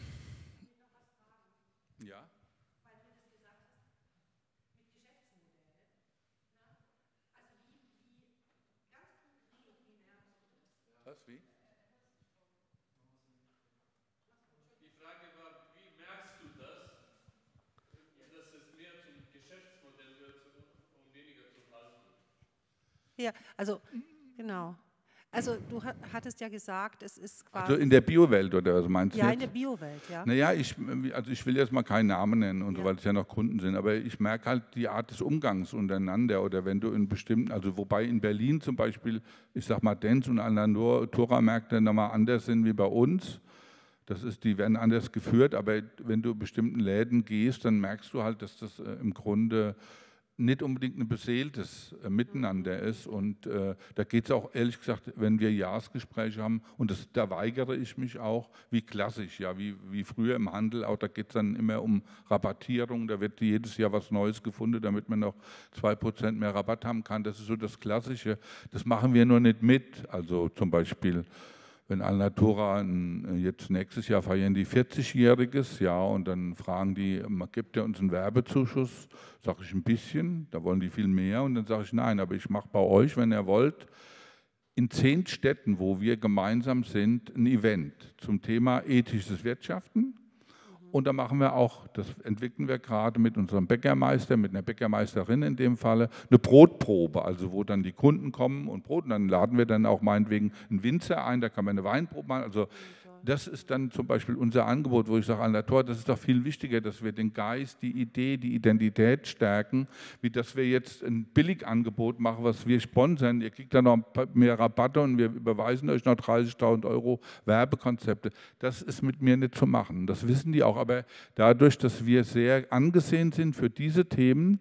Ja, also genau. Also du hattest ja gesagt, es ist quasi... Also in der Biowelt oder was meinst du Ja, jetzt? in der Biowelt, ja. Naja, ich, also ich will jetzt mal keinen Namen nennen, und ja. so, weil es ja noch Kunden sind, aber ich merke halt die Art des Umgangs untereinander oder wenn du in bestimmten, also wobei in Berlin zum Beispiel, ich sag mal Dents und Alnatura-Märkte nochmal anders sind wie bei uns. Das ist, die werden anders geführt, aber wenn du in bestimmten Läden gehst, dann merkst du halt, dass das äh, im Grunde nicht unbedingt ein beseeltes äh, Miteinander ist. Und äh, da geht es auch, ehrlich gesagt, wenn wir Jahresgespräche haben, und das, da weigere ich mich auch, wie klassisch, ja, wie, wie früher im Handel, auch da geht es dann immer um Rabattierung, da wird jedes Jahr was Neues gefunden, damit man noch zwei Prozent mehr Rabatt haben kann. Das ist so das Klassische. Das machen wir nur nicht mit. Also zum Beispiel, wenn Alnatura jetzt nächstes Jahr feiern die vierzigjähriges, ja, und dann fragen die, gibt ihr uns einen Werbezuschuss? Sage ich ein bisschen, da wollen die viel mehr, und dann sage ich, nein, aber ich mache bei euch, wenn ihr wollt, in zehn Städten, wo wir gemeinsam sind, ein Event zum Thema ethisches Wirtschaften. Und da machen wir auch, das entwickeln wir gerade mit unserem Bäckermeister, mit einer Bäckermeisterin in dem Falle, eine Brotprobe, also wo dann die Kunden kommen und Brot, und dann laden wir dann auch meinetwegen einen Winzer ein, da kann man eine Weinprobe machen, also das ist dann zum Beispiel unser Angebot, wo ich sage, an der Tor, das ist doch viel wichtiger, dass wir den Geist, die Idee, die Identität stärken, wie dass wir jetzt ein Billigangebot machen, was wir sponsern. Ihr kriegt dann noch mehr Rabatte und wir überweisen euch noch dreißigtausend Euro Werbekonzepte. Das ist mit mir nicht zu machen. Das wissen die auch. Aber dadurch, dass wir sehr angesehen sind für diese Themen,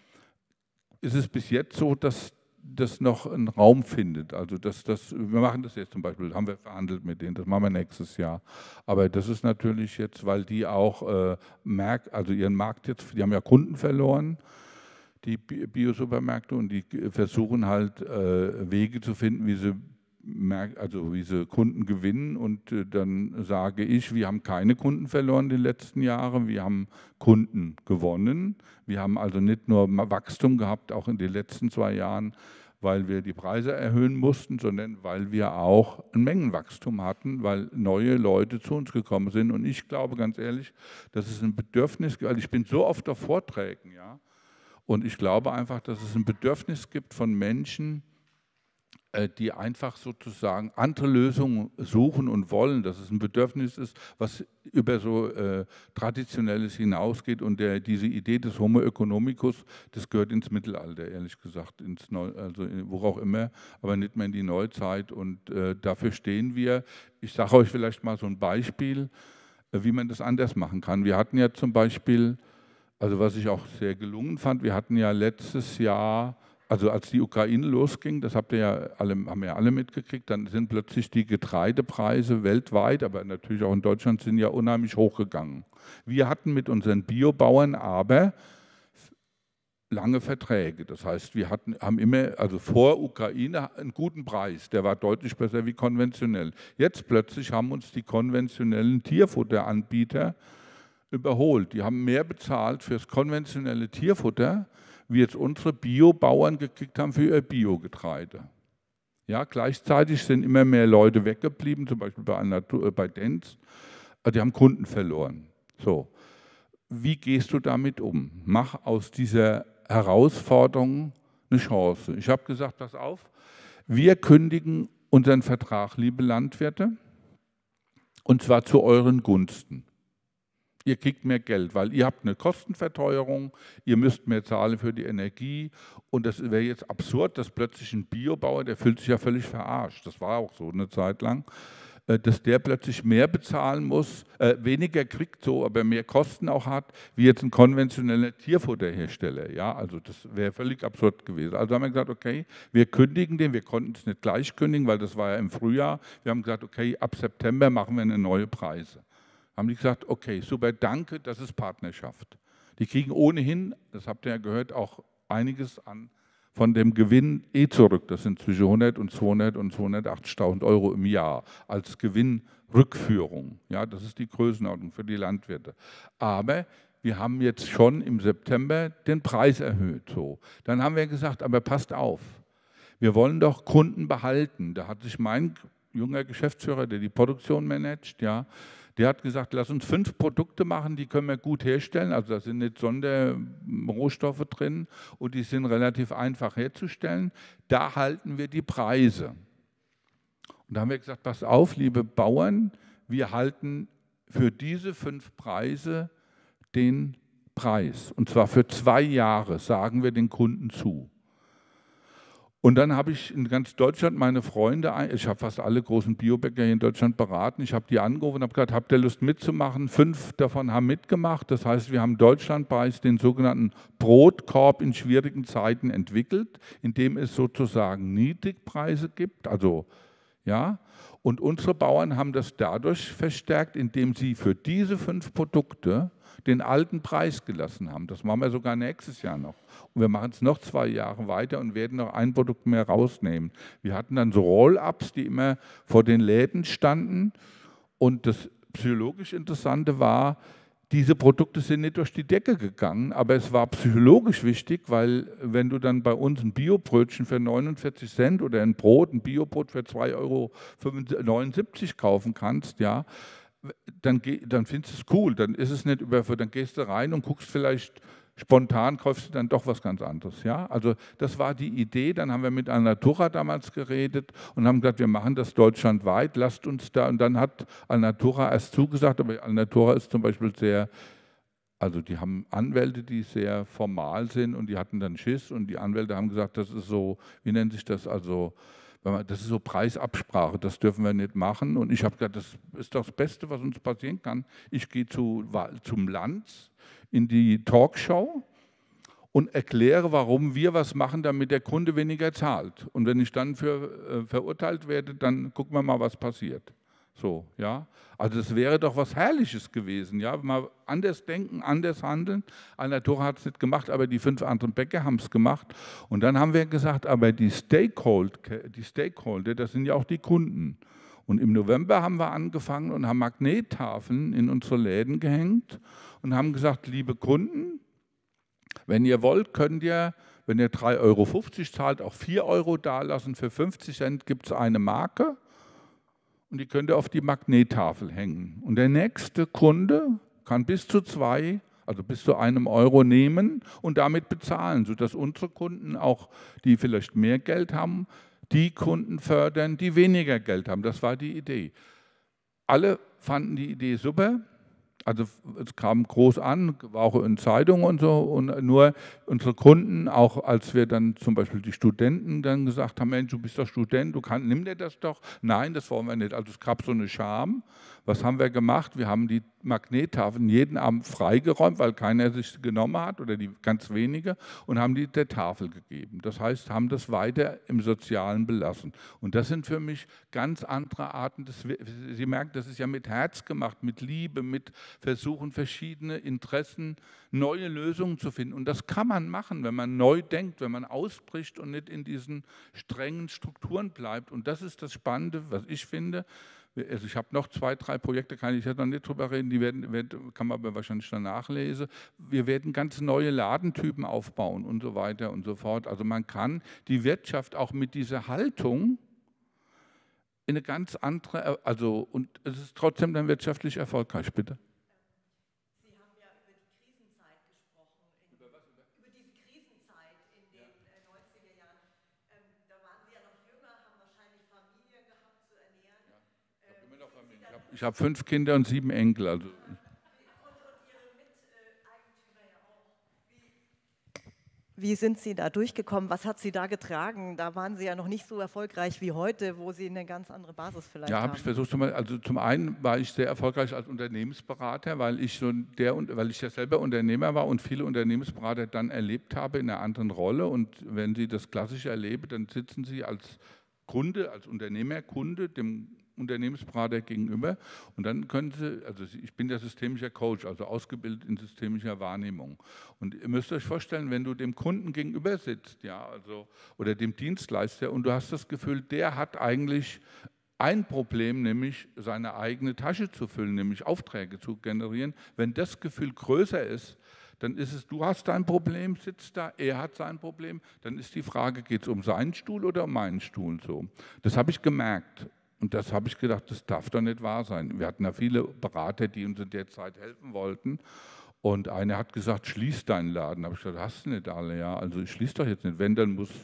ist es bis jetzt so, dass das noch einen Raum findet. Also das, das, wir machen das jetzt zum Beispiel, haben wir verhandelt mit denen, das machen wir nächstes Jahr. Aber das ist natürlich jetzt, weil die auch äh, Markt, also ihren Markt jetzt, die haben ja Kunden verloren, die Bio-Supermärkte, und die versuchen halt äh, Wege zu finden, wie sie, also wie sie Kunden gewinnen. Und äh, dann sage ich, wir haben keine Kunden verloren die letzten Jahre, wir haben Kunden gewonnen. Wir haben also nicht nur Wachstum gehabt, auch in den letzten zwei Jahren, weil wir die Preise erhöhen mussten, sondern weil wir auch ein Mengenwachstum hatten, weil neue Leute zu uns gekommen sind. Und ich glaube ganz ehrlich, das ist ein Bedürfnis, weil ich bin so oft auf Vorträgen, ja, und ich glaube einfach, dass es ein Bedürfnis gibt von Menschen, die einfach sozusagen andere Lösungen suchen und wollen, dass es ein Bedürfnis ist, was über so äh, Traditionelles hinausgeht, und der, diese Idee des Homo economicus, das gehört ins Mittelalter, ehrlich gesagt, ins Neu, also wo auch immer, aber nicht mehr in die Neuzeit, und äh, dafür stehen wir. Ich sage euch vielleicht mal so ein Beispiel, äh, wie man das anders machen kann. Wir hatten ja zum Beispiel, also was ich auch sehr gelungen fand, wir hatten ja letztes Jahr, also als die Ukraine losging, das habt ihr ja alle, haben ja alle mitgekriegt, dann sind plötzlich die Getreidepreise weltweit, aber natürlich auch in Deutschland, sind ja unheimlich hochgegangen. Wir hatten mit unseren Biobauern aber lange Verträge. Das heißt, wir hatten, haben immer, also vor Ukraine, einen guten Preis. Der war deutlich besser wie konventionell. Jetzt plötzlich haben uns die konventionellen Tierfutteranbieter überholt. Die haben mehr bezahlt für das konventionelle Tierfutter, wie jetzt unsere Biobauern gekriegt haben für ihr Biogetreide. Ja, gleichzeitig sind immer mehr Leute weggeblieben, zum Beispiel bei, Natur, bei Dents. Die haben Kunden verloren. So, wie gehst du damit um? Mach aus dieser Herausforderung eine Chance. Ich habe gesagt, pass auf, wir kündigen unseren Vertrag, liebe Landwirte, und zwar zu euren Gunsten. Ihr kriegt mehr Geld, weil ihr habt eine Kostenverteuerung, ihr müsst mehr zahlen für die Energie, und das wäre jetzt absurd, dass plötzlich ein Biobauer, der fühlt sich ja völlig verarscht, das war auch so eine Zeit lang, dass der plötzlich mehr bezahlen muss, äh, weniger kriegt so, aber mehr Kosten auch hat, wie jetzt ein konventioneller Tierfutterhersteller. Ja, also das wäre völlig absurd gewesen. Also haben wir gesagt, okay, wir kündigen den, wir konnten es nicht gleich kündigen, weil das war ja im Frühjahr. Wir haben gesagt, okay, ab September machen wir eine neue Preise. Haben die gesagt, okay, super, danke, das ist Partnerschaft. Die kriegen ohnehin, das habt ihr ja gehört, auch einiges an von dem Gewinn eh zurück. Das sind zwischen hundert und zweihundert und zweihundertachtzigtausend Euro im Jahr als Gewinnrückführung. Ja, das ist die Größenordnung für die Landwirte. Aber wir haben jetzt schon im September den Preis erhöht. So. Dann haben wir gesagt, aber passt auf, wir wollen doch Kunden behalten. Da hat sich mein junger Geschäftsführer, der die Produktion managt, ja, der hat gesagt, lass uns fünf Produkte machen, die können wir gut herstellen. Also da sind nicht Sonderrohstoffe drin und die sind relativ einfach herzustellen. Da halten wir die Preise. Und da haben wir gesagt, pass auf, liebe Bauern, wir halten für diese fünf Preise den Preis. Und zwar für zwei Jahre sagen wir den Kunden zu. Und dann habe ich in ganz Deutschland meine Freunde, ich habe fast alle großen Biobäcker hier in Deutschland beraten, ich habe die angerufen und habe gesagt, habt ihr Lust mitzumachen? Fünf davon haben mitgemacht. Das heißt, wir haben deutschlandweit den sogenannten Brotkorb in schwierigen Zeiten entwickelt, in dem es sozusagen Niedrigpreise gibt. Also, ja, und unsere Bauern haben das dadurch verstärkt, indem sie für diese fünf Produkte den alten Preis gelassen haben. Das machen wir sogar nächstes Jahr noch. Und wir machen es noch zwei Jahre weiter und werden noch ein Produkt mehr rausnehmen. Wir hatten dann so Roll-ups, die immer vor den Läden standen. Und das psychologisch Interessante war, diese Produkte sind nicht durch die Decke gegangen, aber es war psychologisch wichtig, weil wenn du dann bei uns ein Biobrötchen für neunundvierzig Cent oder ein Brot, ein Biobrot für zwei Euro neunundsiebzig kaufen kannst, ja, Dann, dann findest du es cool, dann ist es nicht über, dann gehst du rein und guckst vielleicht spontan kaufst du dann doch was ganz anderes. Ja? Also das war die Idee, dann haben wir mit Alnatura damals geredet und haben gesagt, wir machen das deutschlandweit, lasst uns da, und dann hat Alnatura erst zugesagt, aber Alnatura ist zum Beispiel sehr, also die haben Anwälte, die sehr formal sind und die hatten dann Schiss und die Anwälte haben gesagt, das ist so, wie nennt sich das, also das ist so Preisabsprache, das dürfen wir nicht machen. Und ich habe gesagt, das ist doch das Beste, was uns passieren kann. Ich gehe zu, zum Lanz in die Talkshow und erkläre, warum wir was machen, damit der Kunde weniger zahlt. Und wenn ich dann für äh, verurteilt werde, dann gucken wir mal, was passiert. So, ja. Also es wäre doch was Herrliches gewesen, ja, mal anders denken, anders handeln. Alnatura hat es nicht gemacht, aber die fünf anderen Bäcker haben es gemacht. Und dann haben wir gesagt, aber die Stakeholder, die Stakeholder, das sind ja auch die Kunden. Und im November haben wir angefangen und haben Magnettafeln in unsere Läden gehängt und haben gesagt, liebe Kunden, wenn ihr wollt, könnt ihr, wenn ihr drei Euro fünfzig zahlt, auch vier Euro dalassen. Für fünfzig Cent gibt es eine Marke. Und die könnt ihr auf die Magnettafel hängen. Und der nächste Kunde kann bis zu zwei, also bis zu einem Euro nehmen und damit bezahlen, sodass unsere Kunden auch, die vielleicht mehr Geld haben, die Kunden fördern, die weniger Geld haben. Das war die Idee. Alle fanden die Idee super. Also es kam groß an, war auch in Zeitungen und so, und nur unsere Kunden, auch als wir dann zum Beispiel die Studenten dann gesagt haben, Mensch, du bist doch Student, du kannst, nimm dir das doch. Nein, das wollen wir nicht. Also es gab so eine Scham. Was haben wir gemacht? Wir haben die Magnettafeln jeden Abend freigeräumt, weil keiner sich genommen hat oder die ganz wenige, und haben die der Tafel gegeben. Das heißt, haben das weiter im Sozialen belassen. Und das sind für mich ganz andere Arten. Des, Sie merken, das ist ja mit Herz gemacht, mit Liebe, mit Versuchen, verschiedene Interessen, neue Lösungen zu finden. Und das kann man machen, wenn man neu denkt, wenn man ausbricht und nicht in diesen strengen Strukturen bleibt. Und das ist das Spannende, was ich finde. Also ich habe noch zwei, drei Projekte, kann ich jetzt noch nicht drüber reden, die werden, werden, kann man aber wahrscheinlich dann nachlesen. Wir werden ganz neue Ladentypen aufbauen und so weiter und so fort. Also man kann die Wirtschaft auch mit dieser Haltung in eine ganz andere, also, und es ist trotzdem dann wirtschaftlich erfolgreich, bitte. Sie haben ja über die Krisenzeit gesprochen, in, über, was, über? über diese Krisenzeit in den ja. neunziger Jahren. Ähm, da waren Sie ja noch jünger, haben wahrscheinlich Familie gehabt zu ernähren. Ja. Ich habe immer noch Familie. Ich habe hab fünf Kinder und sieben Enkel. Also. Und, und Ihre Miteigentümer ja auch. Wie, wie sind Sie da durchgekommen? Was hat Sie da getragen? Da waren Sie ja noch nicht so erfolgreich wie heute, wo Sie eine ganz andere Basis vielleicht ja, haben. Ja, habe ich versucht. Also zum einen war ich sehr erfolgreich als Unternehmensberater, weil ich, so der, weil ich ja selber Unternehmer war und viele Unternehmensberater dann erlebt habe in einer anderen Rolle. Und wenn Sie das Klassische erleben, dann sitzen Sie als Kunde, als Unternehmerkunde dem Unternehmensberater gegenüber, und dann können Sie, also ich bin der systemische Coach, also ausgebildet in systemischer Wahrnehmung, und ihr müsst euch vorstellen, wenn du dem Kunden gegenüber sitzt, ja, also, oder dem Dienstleister, und du hast das Gefühl, der hat eigentlich ein Problem, nämlich seine eigene Tasche zu füllen, nämlich Aufträge zu generieren. Wenn das Gefühl größer ist, dann ist es, du hast dein Problem, sitzt da, er hat sein Problem, dann ist die Frage, geht es um seinen Stuhl oder um meinen Stuhl? So. Das habe ich gemerkt. Und das habe ich gedacht, das darf doch nicht wahr sein. Wir hatten ja viele Berater, die uns in der Zeit helfen wollten. Und einer hat gesagt, schließ deinen Laden. Da habe ich gesagt, hast du nicht alle, ja. Also ich schließe doch jetzt nicht. Wenn, dann muss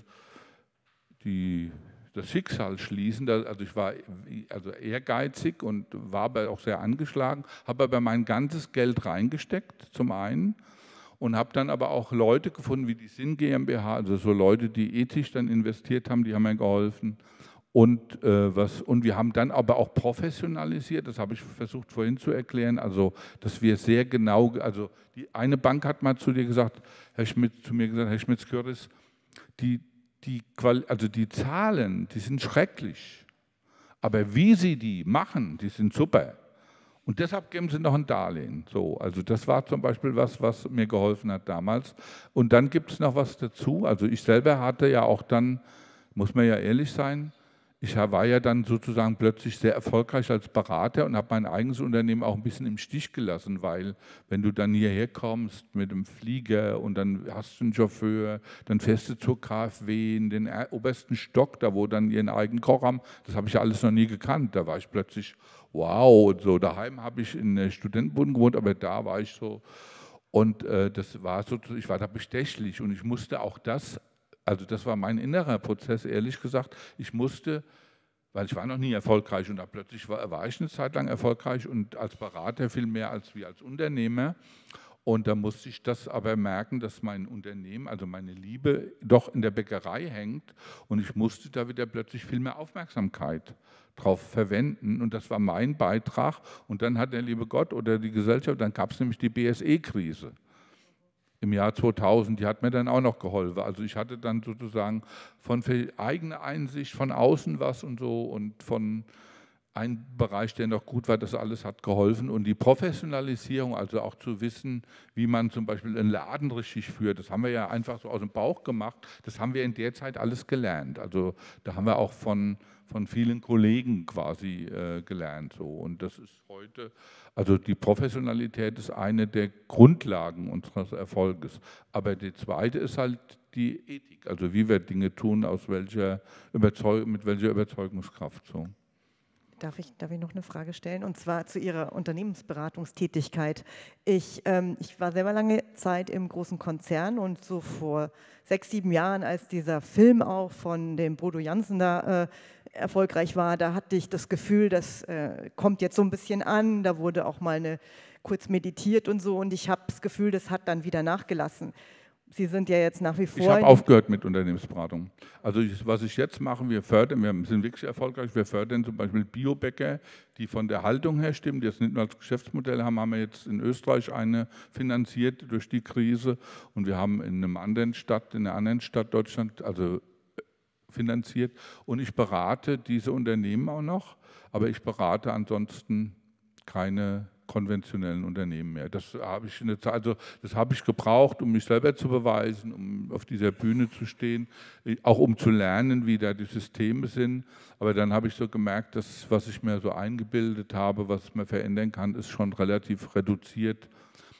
die, das Schicksal schließen. Also ich war also ehrgeizig und war aber auch sehr angeschlagen, habe aber mein ganzes Geld reingesteckt, zum einen. Und habe dann aber auch Leute gefunden, wie die Sinn GmbH, also so Leute, die ethisch dann investiert haben, die haben mir geholfen. Und, äh, was, und wir haben dann aber auch professionalisiert, das habe ich versucht vorhin zu erklären, also dass wir sehr genau, also die eine Bank hat mal zu dir gesagt, Herr Schmitz, zu mir gesagt, Herr Schmitz-Kürres, die, die, also die Zahlen, die sind schrecklich, aber wie Sie die machen, die sind super. Und deshalb geben Sie noch ein Darlehen. So, also das war zum Beispiel was, was mir geholfen hat damals. Und dann gibt es noch was dazu, also ich selber hatte ja auch dann, muss man ja ehrlich sein, ich war ja dann sozusagen plötzlich sehr erfolgreich als Berater und habe mein eigenes Unternehmen auch ein bisschen im Stich gelassen, weil wenn du dann hierher kommst mit dem Flieger und dann hast du einen Chauffeur, dann fährst du zur K f W in den obersten Stock, da wo dann ihren eigenen Koch haben, das habe ich ja alles noch nie gekannt. Da war ich plötzlich, wow, und so. Daheim habe ich in der Studentenwohnung gewohnt, aber da war ich so. Und äh, das war so, ich war da bestechlich und ich musste auch das, also das war mein innerer Prozess, ehrlich gesagt, ich musste, weil ich war noch nie erfolgreich und da plötzlich war, war ich eine Zeit lang erfolgreich und als Berater viel mehr als wie als Unternehmer. Und da musste ich das aber merken, dass mein Unternehmen, also meine Liebe, doch in der Bäckerei hängt und ich musste da wieder plötzlich viel mehr Aufmerksamkeit drauf verwenden und das war mein Beitrag. Und dann hat der liebe Gott oder die Gesellschaft, dann gab es nämlich die B S E-Krise im Jahr zweitausend, die hat mir dann auch noch geholfen. Also ich hatte dann sozusagen von eigener Einsicht, von außen was und so und von ein Bereich, der noch gut war, das alles hat geholfen. Und die Professionalisierung, also auch zu wissen, wie man zum Beispiel einen Laden richtig führt, das haben wir ja einfach so aus dem Bauch gemacht, das haben wir in der Zeit alles gelernt. Also da haben wir auch von, von vielen Kollegen quasi äh, gelernt. So. Und das ist heute, also die Professionalität ist eine der Grundlagen unseres Erfolges. Aber die zweite ist halt die Ethik, also wie wir Dinge tun, aus welcher Überzeug- mit welcher Überzeugungskraft. So. Darf ich, darf ich noch eine Frage stellen? Und zwar zu Ihrer Unternehmensberatungstätigkeit. Ich, ähm, ich war selber lange Zeit im großen Konzern und so vor sechs, sieben Jahren, als dieser Film auch von dem Bodo Jansen da äh, erfolgreich war, da hatte ich das Gefühl, das äh, kommt jetzt so ein bisschen an. Da wurde auch mal eine, kurz meditiert und so und ich habe das Gefühl, das hat dann wieder nachgelassen. Sie sind ja jetzt nach wie vor... Ich habe aufgehört mit Unternehmensberatung. Also ich, was ich jetzt mache, wir fördern, wir sind wirklich erfolgreich, wir fördern zum Beispiel Biobäcker, die von der Haltung her stimmen, die jetzt nicht nur als Geschäftsmodell haben, haben wir jetzt in Österreich eine finanziert durch die Krise und wir haben in einem anderen Stadt, in einer anderen Stadt Deutschland, also finanziert und ich berate diese Unternehmen auch noch, aber ich berate ansonsten keine konventionellen Unternehmen mehr. Das habe ich eine Zeit, also das habe ich gebraucht, um mich selber zu beweisen, um auf dieser Bühne zu stehen, auch um zu lernen, wie da die Systeme sind. Aber dann habe ich so gemerkt, dass was ich mir so eingebildet habe, was man verändern kann, ist schon relativ reduziert,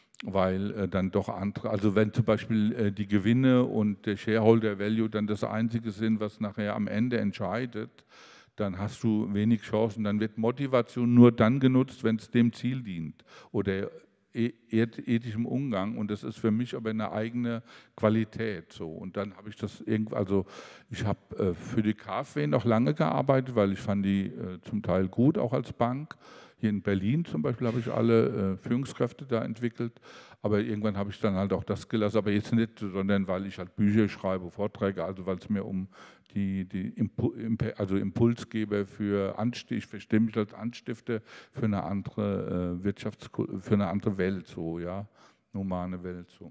weil äh, dann doch andere, also wenn zum Beispiel äh, die Gewinne und der Shareholder Value dann das Einzige sind, was nachher am Ende entscheidet, dann hast du wenig Chancen. Dann wird Motivation nur dann genutzt, wenn es dem Ziel dient oder ethischem Umgang. Und das ist für mich aber eine eigene Qualität. So. Und dann habe ich das irgendwie, also ich habe äh, für die KfW noch lange gearbeitet, weil ich fand die äh, zum Teil gut, auch als Bank. Hier in Berlin zum Beispiel habe ich alle äh, Führungskräfte da entwickelt. Aber irgendwann habe ich dann halt auch das gelassen. Aber jetzt nicht, sondern weil ich halt Bücher schreibe, Vorträge, also weil es mir um die, die Impu also Impulsgeber für Anstifter, ich verstehe mich als Anstifter für eine andere äh, Wirtschafts-, für eine andere Welt, so, ja, humane Welt, so.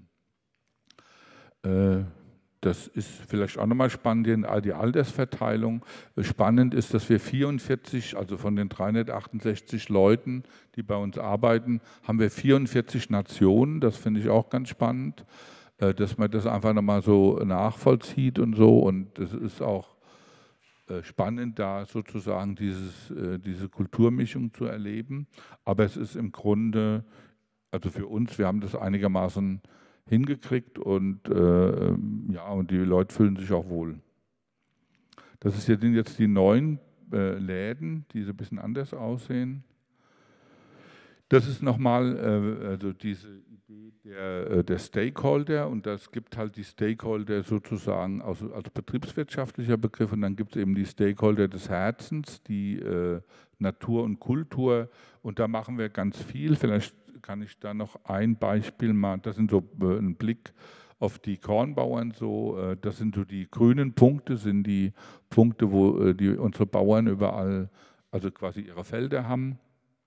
Äh, Das ist vielleicht auch nochmal spannend, die Altersverteilung. Spannend ist, dass wir vierundvierzig, also von den dreihundertachtundsechzig Leuten, die bei uns arbeiten, haben wir vierundvierzig Nationen. Das finde ich auch ganz spannend, dass man das einfach nochmal so nachvollzieht und so. Und das ist auch spannend, da sozusagen dieses, diese Kulturmischung zu erleben. Aber es ist im Grunde, also für uns, wir haben das einigermaßen hingekriegt und, äh, ja, und die Leute fühlen sich auch wohl. Das ist jetzt, sind jetzt die neuen äh, Läden, die so ein bisschen anders aussehen. Das ist nochmal äh, also diese Idee der, äh, der Stakeholder und das gibt halt die Stakeholder sozusagen als, als betriebswirtschaftlicher Begriff und dann gibt es eben die Stakeholder des Herzens, die äh, Natur und Kultur und da machen wir ganz viel. Vielleicht kann ich da noch ein Beispiel mal, das sind so äh, ein Blick auf die Kornbauern, so, äh, das sind so die grünen Punkte, sind die Punkte, wo äh, die, unsere Bauern überall, also quasi ihre Felder haben.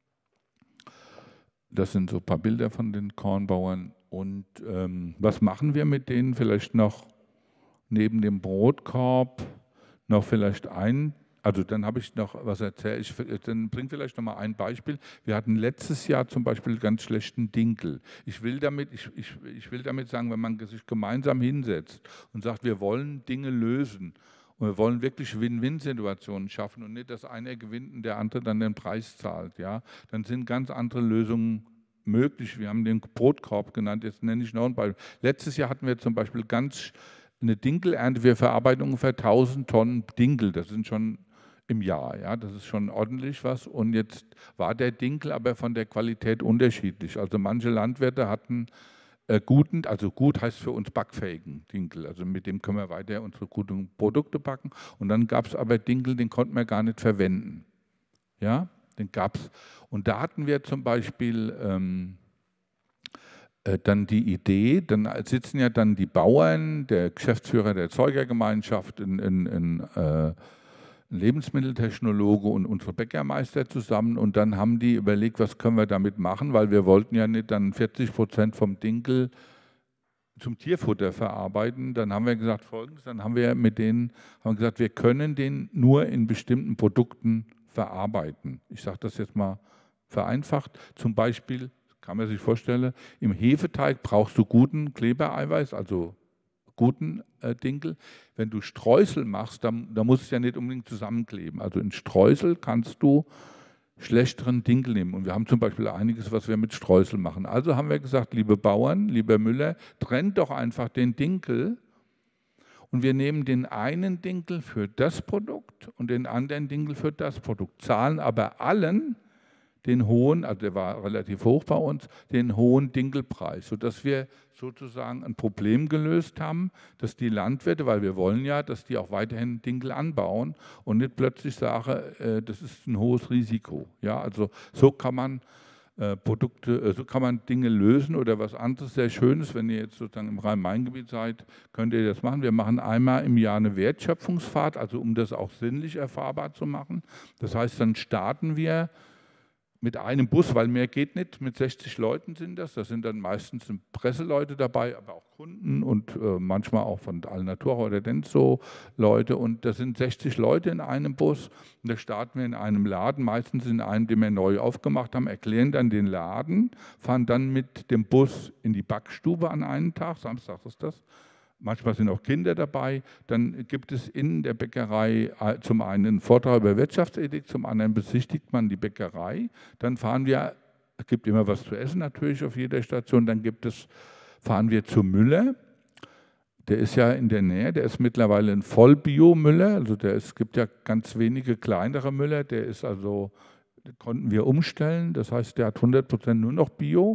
Das sind so ein paar Bilder von den Kornbauern. Und ähm, was machen wir mit denen? Vielleicht noch neben dem Brotkorb noch vielleicht ein, also dann habe ich noch was erzählt, ich dann bringe vielleicht noch mal ein Beispiel. Wir hatten letztes Jahr zum Beispiel ganz schlechten Dinkel. Ich will damit, ich, ich, ich will damit sagen, wenn man sich gemeinsam hinsetzt und sagt, wir wollen Dinge lösen und wir wollen wirklich Win-Win-Situationen schaffen und nicht, dass einer gewinnt und der andere dann den Preis zahlt, ja, dann sind ganz andere Lösungen möglich. Wir haben den Brotkorb genannt, jetzt nenne ich noch ein Beispiel. Letztes Jahr hatten wir zum Beispiel ganz eine Dinkelernte, wir verarbeiten ungefähr tausend Tonnen Dinkel, das sind schon im Jahr, ja, das ist schon ordentlich was und jetzt war der Dinkel aber von der Qualität unterschiedlich. Also manche Landwirte hatten äh, guten, also gut heißt für uns backfähigen Dinkel. Also mit dem können wir weiter unsere guten Produkte backen. Und dann gab es aber Dinkel, den konnten wir gar nicht verwenden. Ja, den gab es. Und da hatten wir zum Beispiel ähm, äh, dann die Idee, dann sitzen ja dann die Bauern, der Geschäftsführer der Erzeugergemeinschaft, in, in, in äh, ein Lebensmitteltechnologe und unsere Bäckermeister zusammen und dann haben die überlegt, was können wir damit machen, weil wir wollten ja nicht dann vierzig Prozent vom Dinkel zum Tierfutter verarbeiten. Dann haben wir gesagt, folgendes, dann haben wir mit denen haben gesagt, wir können den nur in bestimmten Produkten verarbeiten. Ich sage das jetzt mal vereinfacht. Zum Beispiel, kann man sich vorstellen, im Hefeteig brauchst du guten Klebereiweiß, also guten äh, Dinkel. Wenn du Streusel machst, dann, dann muss es ja nicht unbedingt zusammenkleben. Also in Streusel kannst du schlechteren Dinkel nehmen. Und wir haben zum Beispiel einiges, was wir mit Streusel machen. Also haben wir gesagt, liebe Bauern, lieber Müller, trennt doch einfach den Dinkel und wir nehmen den einen Dinkel für das Produkt und den anderen Dinkel für das Produkt, zahlen aber allen den hohen, also der war relativ hoch bei uns, den hohen Dinkelpreis, sodass wir sozusagen ein Problem gelöst haben, dass die Landwirte, weil wir wollen ja, dass die auch weiterhin Dinkel anbauen und nicht plötzlich sagen, äh, das ist ein hohes Risiko. Ja, also so kann man äh, Produkte, äh, so kann man Dinge lösen oder was anderes sehr Schönes, wenn ihr jetzt sozusagen im Rhein-Main-Gebiet seid, könnt ihr das machen. Wir machen einmal im Jahr eine Wertschöpfungsfahrt, also um das auch sinnlich erfahrbar zu machen. Das heißt, dann starten wir mit einem Bus, weil mehr geht nicht, mit sechzig Leuten sind das, da sind dann meistens Presseleute dabei, aber auch Kunden und äh, manchmal auch von Alnatura oder Denso Leute und das sind sechzig Leute in einem Bus und da starten wir in einem Laden, meistens in einem, den wir neu aufgemacht haben, erklären dann den Laden, fahren dann mit dem Bus in die Backstube an einem Tag, Samstag ist das. Manchmal sind auch Kinder dabei. Dann gibt es in der Bäckerei zum einen einen Vortrag über Wirtschaftsethik, zum anderen besichtigt man die Bäckerei. Dann fahren wir, es gibt immer was zu essen natürlich auf jeder Station, dann gibt es, fahren wir zu Müller. Der ist ja in der Nähe, der ist mittlerweile ein Vollbio-Müller. Also der ist, es gibt ja ganz wenige kleinere Müller, der ist also, den konnten wir umstellen. Das heißt, der hat hundert Prozent nur noch Bio.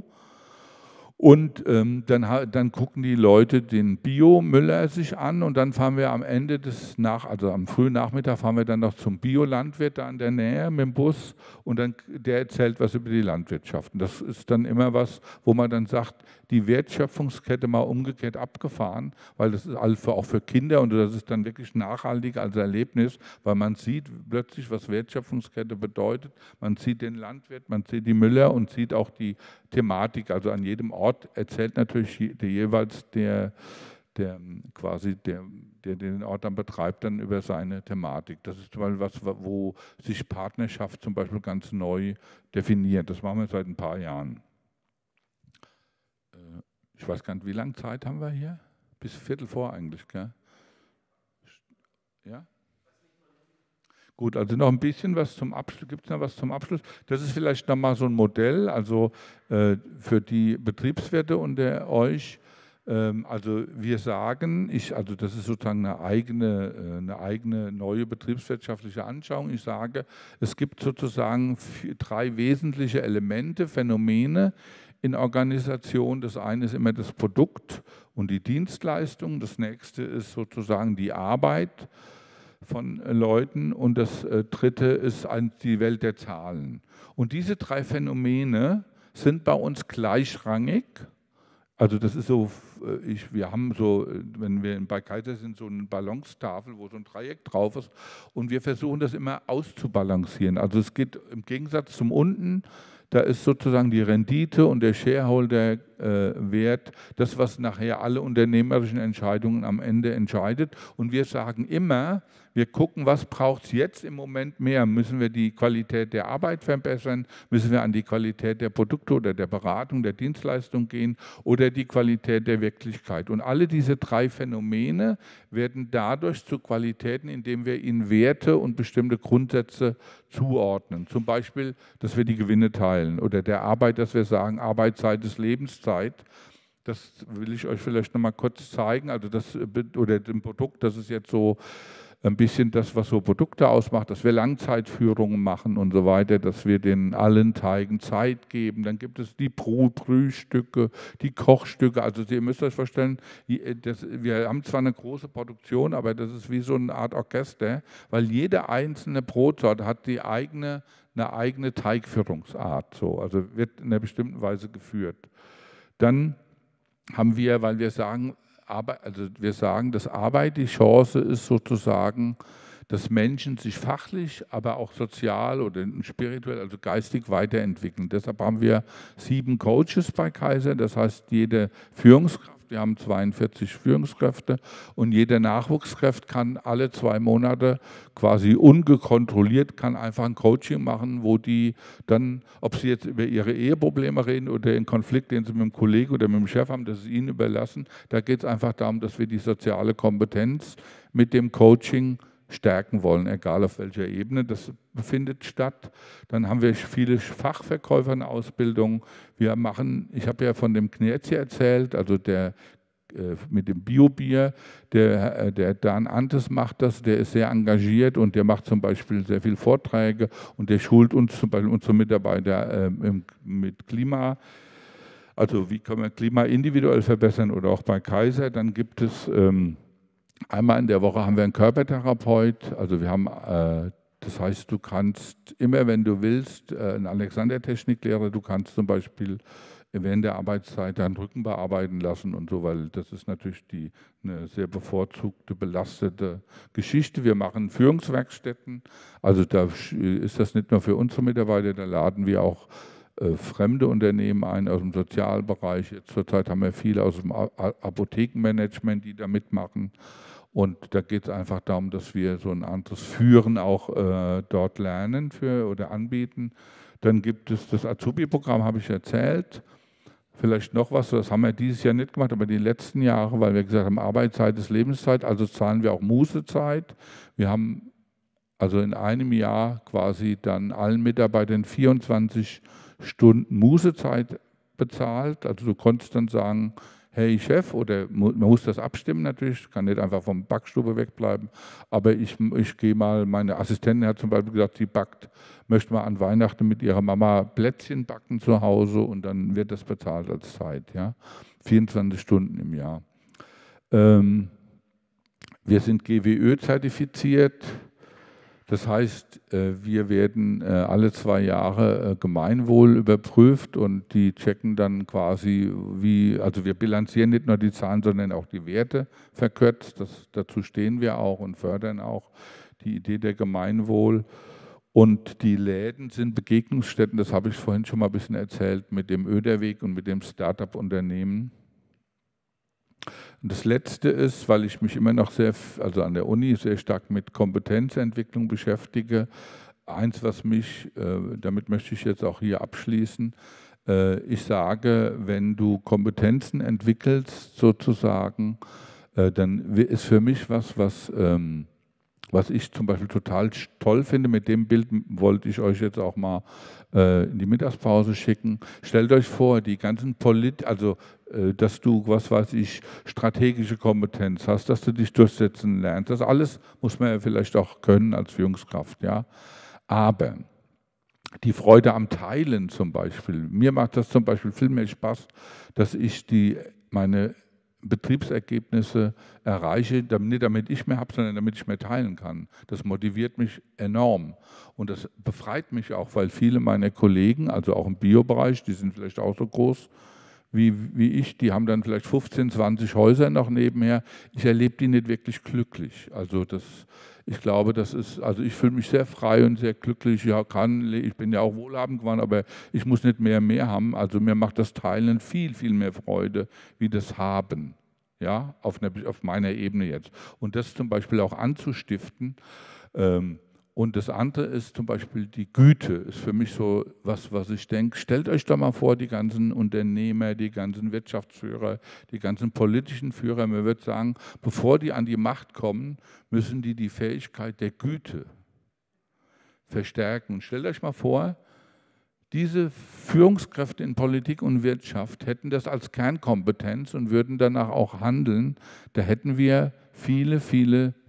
Und ähm, dann, dann gucken die Leute den Bio-Müller sich an und dann fahren wir am Ende des, nach, also am frühen Nachmittag fahren wir dann noch zum Biolandwirt da in der Nähe mit dem Bus und dann, der erzählt was über die Landwirtschaft. Und das ist dann immer was, wo man dann sagt, die Wertschöpfungskette mal umgekehrt abgefahren, weil das ist also auch für Kinder und das ist dann wirklich nachhaltig als Erlebnis, weil man sieht plötzlich, was Wertschöpfungskette bedeutet. Man sieht den Landwirt, man sieht die Müller und sieht auch die Thematik, also an jedem Ort erzählt natürlich der, jeweils der, der quasi der, der den Ort dann betreibt, dann über seine Thematik. Das ist zum Beispiel was, wo sich Partnerschaft zum Beispiel ganz neu definiert. Das machen wir seit ein paar Jahren. Ich weiß gar nicht, wie lange Zeit haben wir hier? Bis Viertel vor eigentlich, gell? Ja? Gut, also noch ein bisschen was zum Abschluss. Gibt es noch was zum Abschluss? Das ist vielleicht noch mal so ein Modell, also äh, für die Betriebswirte unter euch. Ähm, also wir sagen, ich, also das ist sozusagen eine eigene, äh, eine eigene neue betriebswirtschaftliche Anschauung. Ich sage, es gibt sozusagen vier, drei wesentliche Elemente, Phänomene in Organisation. Das eine ist immer das Produkt und die Dienstleistung. Das nächste ist sozusagen die Arbeit von Leuten und das äh, dritte ist ein, die Welt der Zahlen. Und diese drei Phänomene sind bei uns gleichrangig. Also das ist so, ich, wir haben so, wenn wir bei Kaiser sind, so eine Balancetafel, wo so ein Dreieck drauf ist und wir versuchen das immer auszubalancieren. Also es geht im Gegensatz zum unten, da ist sozusagen die Rendite und der Shareholder-Wert, äh, das, was nachher alle unternehmerischen Entscheidungen am Ende entscheidet. Und wir sagen immer, wir gucken, was braucht es jetzt im Moment mehr. Müssen wir die Qualität der Arbeit verbessern? Müssen wir an die Qualität der Produkte oder der Beratung, der Dienstleistung gehen oder die Qualität der Wirklichkeit? Und alle diese drei Phänomene werden dadurch zu Qualitäten, indem wir ihnen Werte und bestimmte Grundsätze zuordnen. Zum Beispiel, dass wir die Gewinne teilen oder der Arbeit, dass wir sagen, Arbeitszeit ist Lebenszeit. Das will ich euch vielleicht noch mal kurz zeigen. Also das, oder dem Produkt, das ist jetzt so ein bisschen das, was so Produkte ausmacht, dass wir Langzeitführungen machen und so weiter, dass wir den allen Teigen Zeit geben. Dann gibt es die Brühstücke, die Kochstücke. Also ihr müsst euch vorstellen, das, wir haben zwar eine große Produktion, aber das ist wie so eine Art Orchester, weil jede einzelne Brotsorte hat die eigene, eine eigene Teigführungsart. So. Also wird in einer bestimmten Weise geführt. Dann haben wir, weil wir sagen, Aber, also wir sagen, dass Arbeit die Chance ist sozusagen, dass Menschen sich fachlich, aber auch sozial oder spirituell, also geistig weiterentwickeln. Deshalb haben wir sieben Coaches bei Kaiser, das heißt jede Führungskraft, wir haben zweiundvierzig Führungskräfte und jede Nachwuchskraft kann alle zwei Monate quasi ungekontrolliert, kann einfach ein Coaching machen, wo die dann, ob sie jetzt über ihre Eheprobleme reden oder den Konflikt, den sie mit dem Kollegen oder mit dem Chef haben, das ist ihnen überlassen. Da geht es einfach darum, dass wir die soziale Kompetenz mit dem Coaching stärken wollen, egal auf welcher Ebene. Das findet statt. Dann haben wir viele Fachverkäufer in Ausbildung. Wir machen, ich habe ja von dem Knerzi erzählt, also der äh, mit dem Biobier, der, der Dan Antes macht das, der ist sehr engagiert und der macht zum Beispiel sehr viele Vorträge und der schult uns zum Beispiel unsere Mitarbeiter äh, mit Klima. Also wie können wir Klima individuell verbessern oder auch bei Kaiser. Dann gibt es ähm, einmal in der Woche haben wir einen Körpertherapeut, also wir haben, äh, das heißt, du kannst immer, wenn du willst, äh, einen Alexander-Techniklehrer, du kannst zum Beispiel während der Arbeitszeit deinen Rücken bearbeiten lassen und so, weil das ist natürlich die, eine sehr bevorzugte, belastete Geschichte. Wir machen Führungswerkstätten, also da ist das nicht nur für unsere Mitarbeiter, da laden wir auch äh, fremde Unternehmen ein aus dem Sozialbereich. Jetzt zurzeit haben wir viele aus dem Apothekenmanagement, die da mitmachen. Und da geht es einfach darum, dass wir so ein anderes Führen auch äh, dort lernen für, oder anbieten. Dann gibt es das Azubi-Programm, habe ich erzählt. Vielleicht noch was, das haben wir dieses Jahr nicht gemacht, aber die letzten Jahre, weil wir gesagt haben, Arbeitszeit ist Lebenszeit, also zahlen wir auch Mußezeit. Wir haben also in einem Jahr quasi dann allen Mitarbeitern vierundzwanzig Stunden Mußezeit bezahlt. Also du konntest dann sagen, hey Chef, oder man muss das abstimmen natürlich, kann nicht einfach vom Backstube wegbleiben, aber ich, ich gehe mal, meine Assistentin hat zum Beispiel gesagt, sie backt, möchte mal an Weihnachten mit ihrer Mama Plätzchen backen zu Hause und dann wird das bezahlt als Zeit, ja, vierundzwanzig Stunden im Jahr. Ähm, wir sind G W Ö zertifiziert. Das heißt, wir werden alle zwei Jahre Gemeinwohl überprüft und die checken dann quasi, wie, also wir bilanzieren nicht nur die Zahlen, sondern auch die Werte verkürzt. Das, dazu stehen wir auch und fördern auch die Idee der Gemeinwohl. Und die Läden sind Begegnungsstätten, das habe ich vorhin schon mal ein bisschen erzählt, mit dem Oederweg und mit dem Start-up-Unternehmen. Und das Letzte ist, weil ich mich immer noch sehr, also an der Uni sehr stark mit Kompetenzentwicklung beschäftige, eins, was mich, damit möchte ich jetzt auch hier abschließen, ich sage, wenn du Kompetenzen entwickelst sozusagen, dann ist für mich was, was, was ich zum Beispiel total toll finde, mit dem Bild wollte ich euch jetzt auch mal in die Mittagspause schicken. Stellt euch vor, die ganzen Polit, also dass du, was weiß ich, strategische Kompetenz hast, dass du dich durchsetzen lernst. Das alles muss man ja vielleicht auch können als Führungskraft, ja. Aber die Freude am Teilen zum Beispiel, mir macht das zum Beispiel viel mehr Spaß, dass ich die, meine Betriebsergebnisse erreiche, nicht damit ich mehr habe, sondern damit ich mehr teilen kann. Das motiviert mich enorm und das befreit mich auch, weil viele meiner Kollegen, also auch im Biobereich, die sind vielleicht auch so groß wie, wie ich, die haben dann vielleicht fünfzehn, zwanzig Häuser noch nebenher. Ich erlebe die nicht wirklich glücklich. Also das, ich glaube, das ist, also ich fühle mich sehr frei und sehr glücklich. Ja, kann, ich bin ja auch wohlhabend geworden, aber ich muss nicht mehr mehr haben. Also mir macht das Teilen viel, viel mehr Freude, wie das Haben. Ja, auf, einer, auf meiner Ebene jetzt. Und das zum Beispiel auch anzustiften. Ähm, Und das andere ist zum Beispiel die Güte, ist für mich so was, was ich denke, stellt euch doch mal vor, die ganzen Unternehmer, die ganzen Wirtschaftsführer, die ganzen politischen Führer, man würde sagen, bevor die an die Macht kommen, müssen die die Fähigkeit der Güte verstärken. Und stellt euch mal vor, diese Führungskräfte in Politik und Wirtschaft hätten das als Kernkompetenz und würden danach auch handeln, da hätten wir viele, viele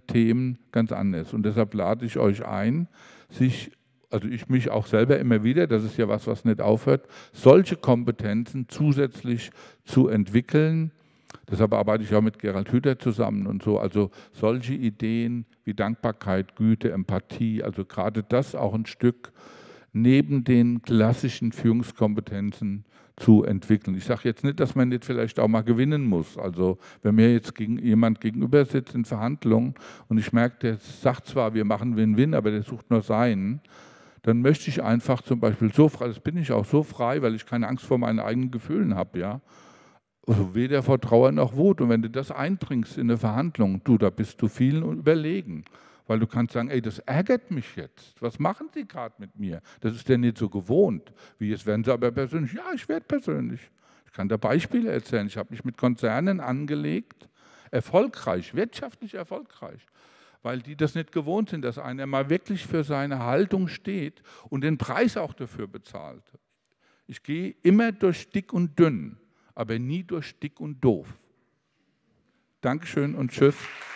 Themen ganz anders. Und deshalb lade ich euch ein, sich, also ich mich auch selber immer wieder, das ist ja was, was nicht aufhört, solche Kompetenzen zusätzlich zu entwickeln. Deshalb arbeite ich auch mit Gerald Hüther zusammen und so. Also solche Ideen wie Dankbarkeit, Güte, Empathie, also gerade das auch ein Stück neben den klassischen Führungskompetenzen zu entwickeln. Ich sage jetzt nicht, dass man nicht vielleicht auch mal gewinnen muss. Also wenn mir jetzt gegen, jemand gegenüber sitzt in Verhandlungen und ich merke, der sagt zwar, wir machen Win-Win, aber der sucht nur seinen, dann möchte ich einfach zum Beispiel so frei, das bin ich auch so frei, weil ich keine Angst vor meinen eigenen Gefühlen habe, ja. Also weder vor Trauer noch Wut. Und wenn du das einbringst in eine Verhandlung, du, da bist du vielen überlegen. Weil du kannst sagen, ey, das ärgert mich jetzt. Was machen Sie gerade mit mir? Das ist ja nicht so gewohnt. Wie jetzt werden Sie aber persönlich? Ja, ich werde persönlich. Ich kann da Beispiele erzählen. Ich habe mich mit Konzernen angelegt, erfolgreich, wirtschaftlich erfolgreich, weil die das nicht gewohnt sind, dass einer mal wirklich für seine Haltung steht und den Preis auch dafür bezahlt. Ich gehe immer durch dick und dünn, aber nie durch dick und doof. Dankeschön und tschüss.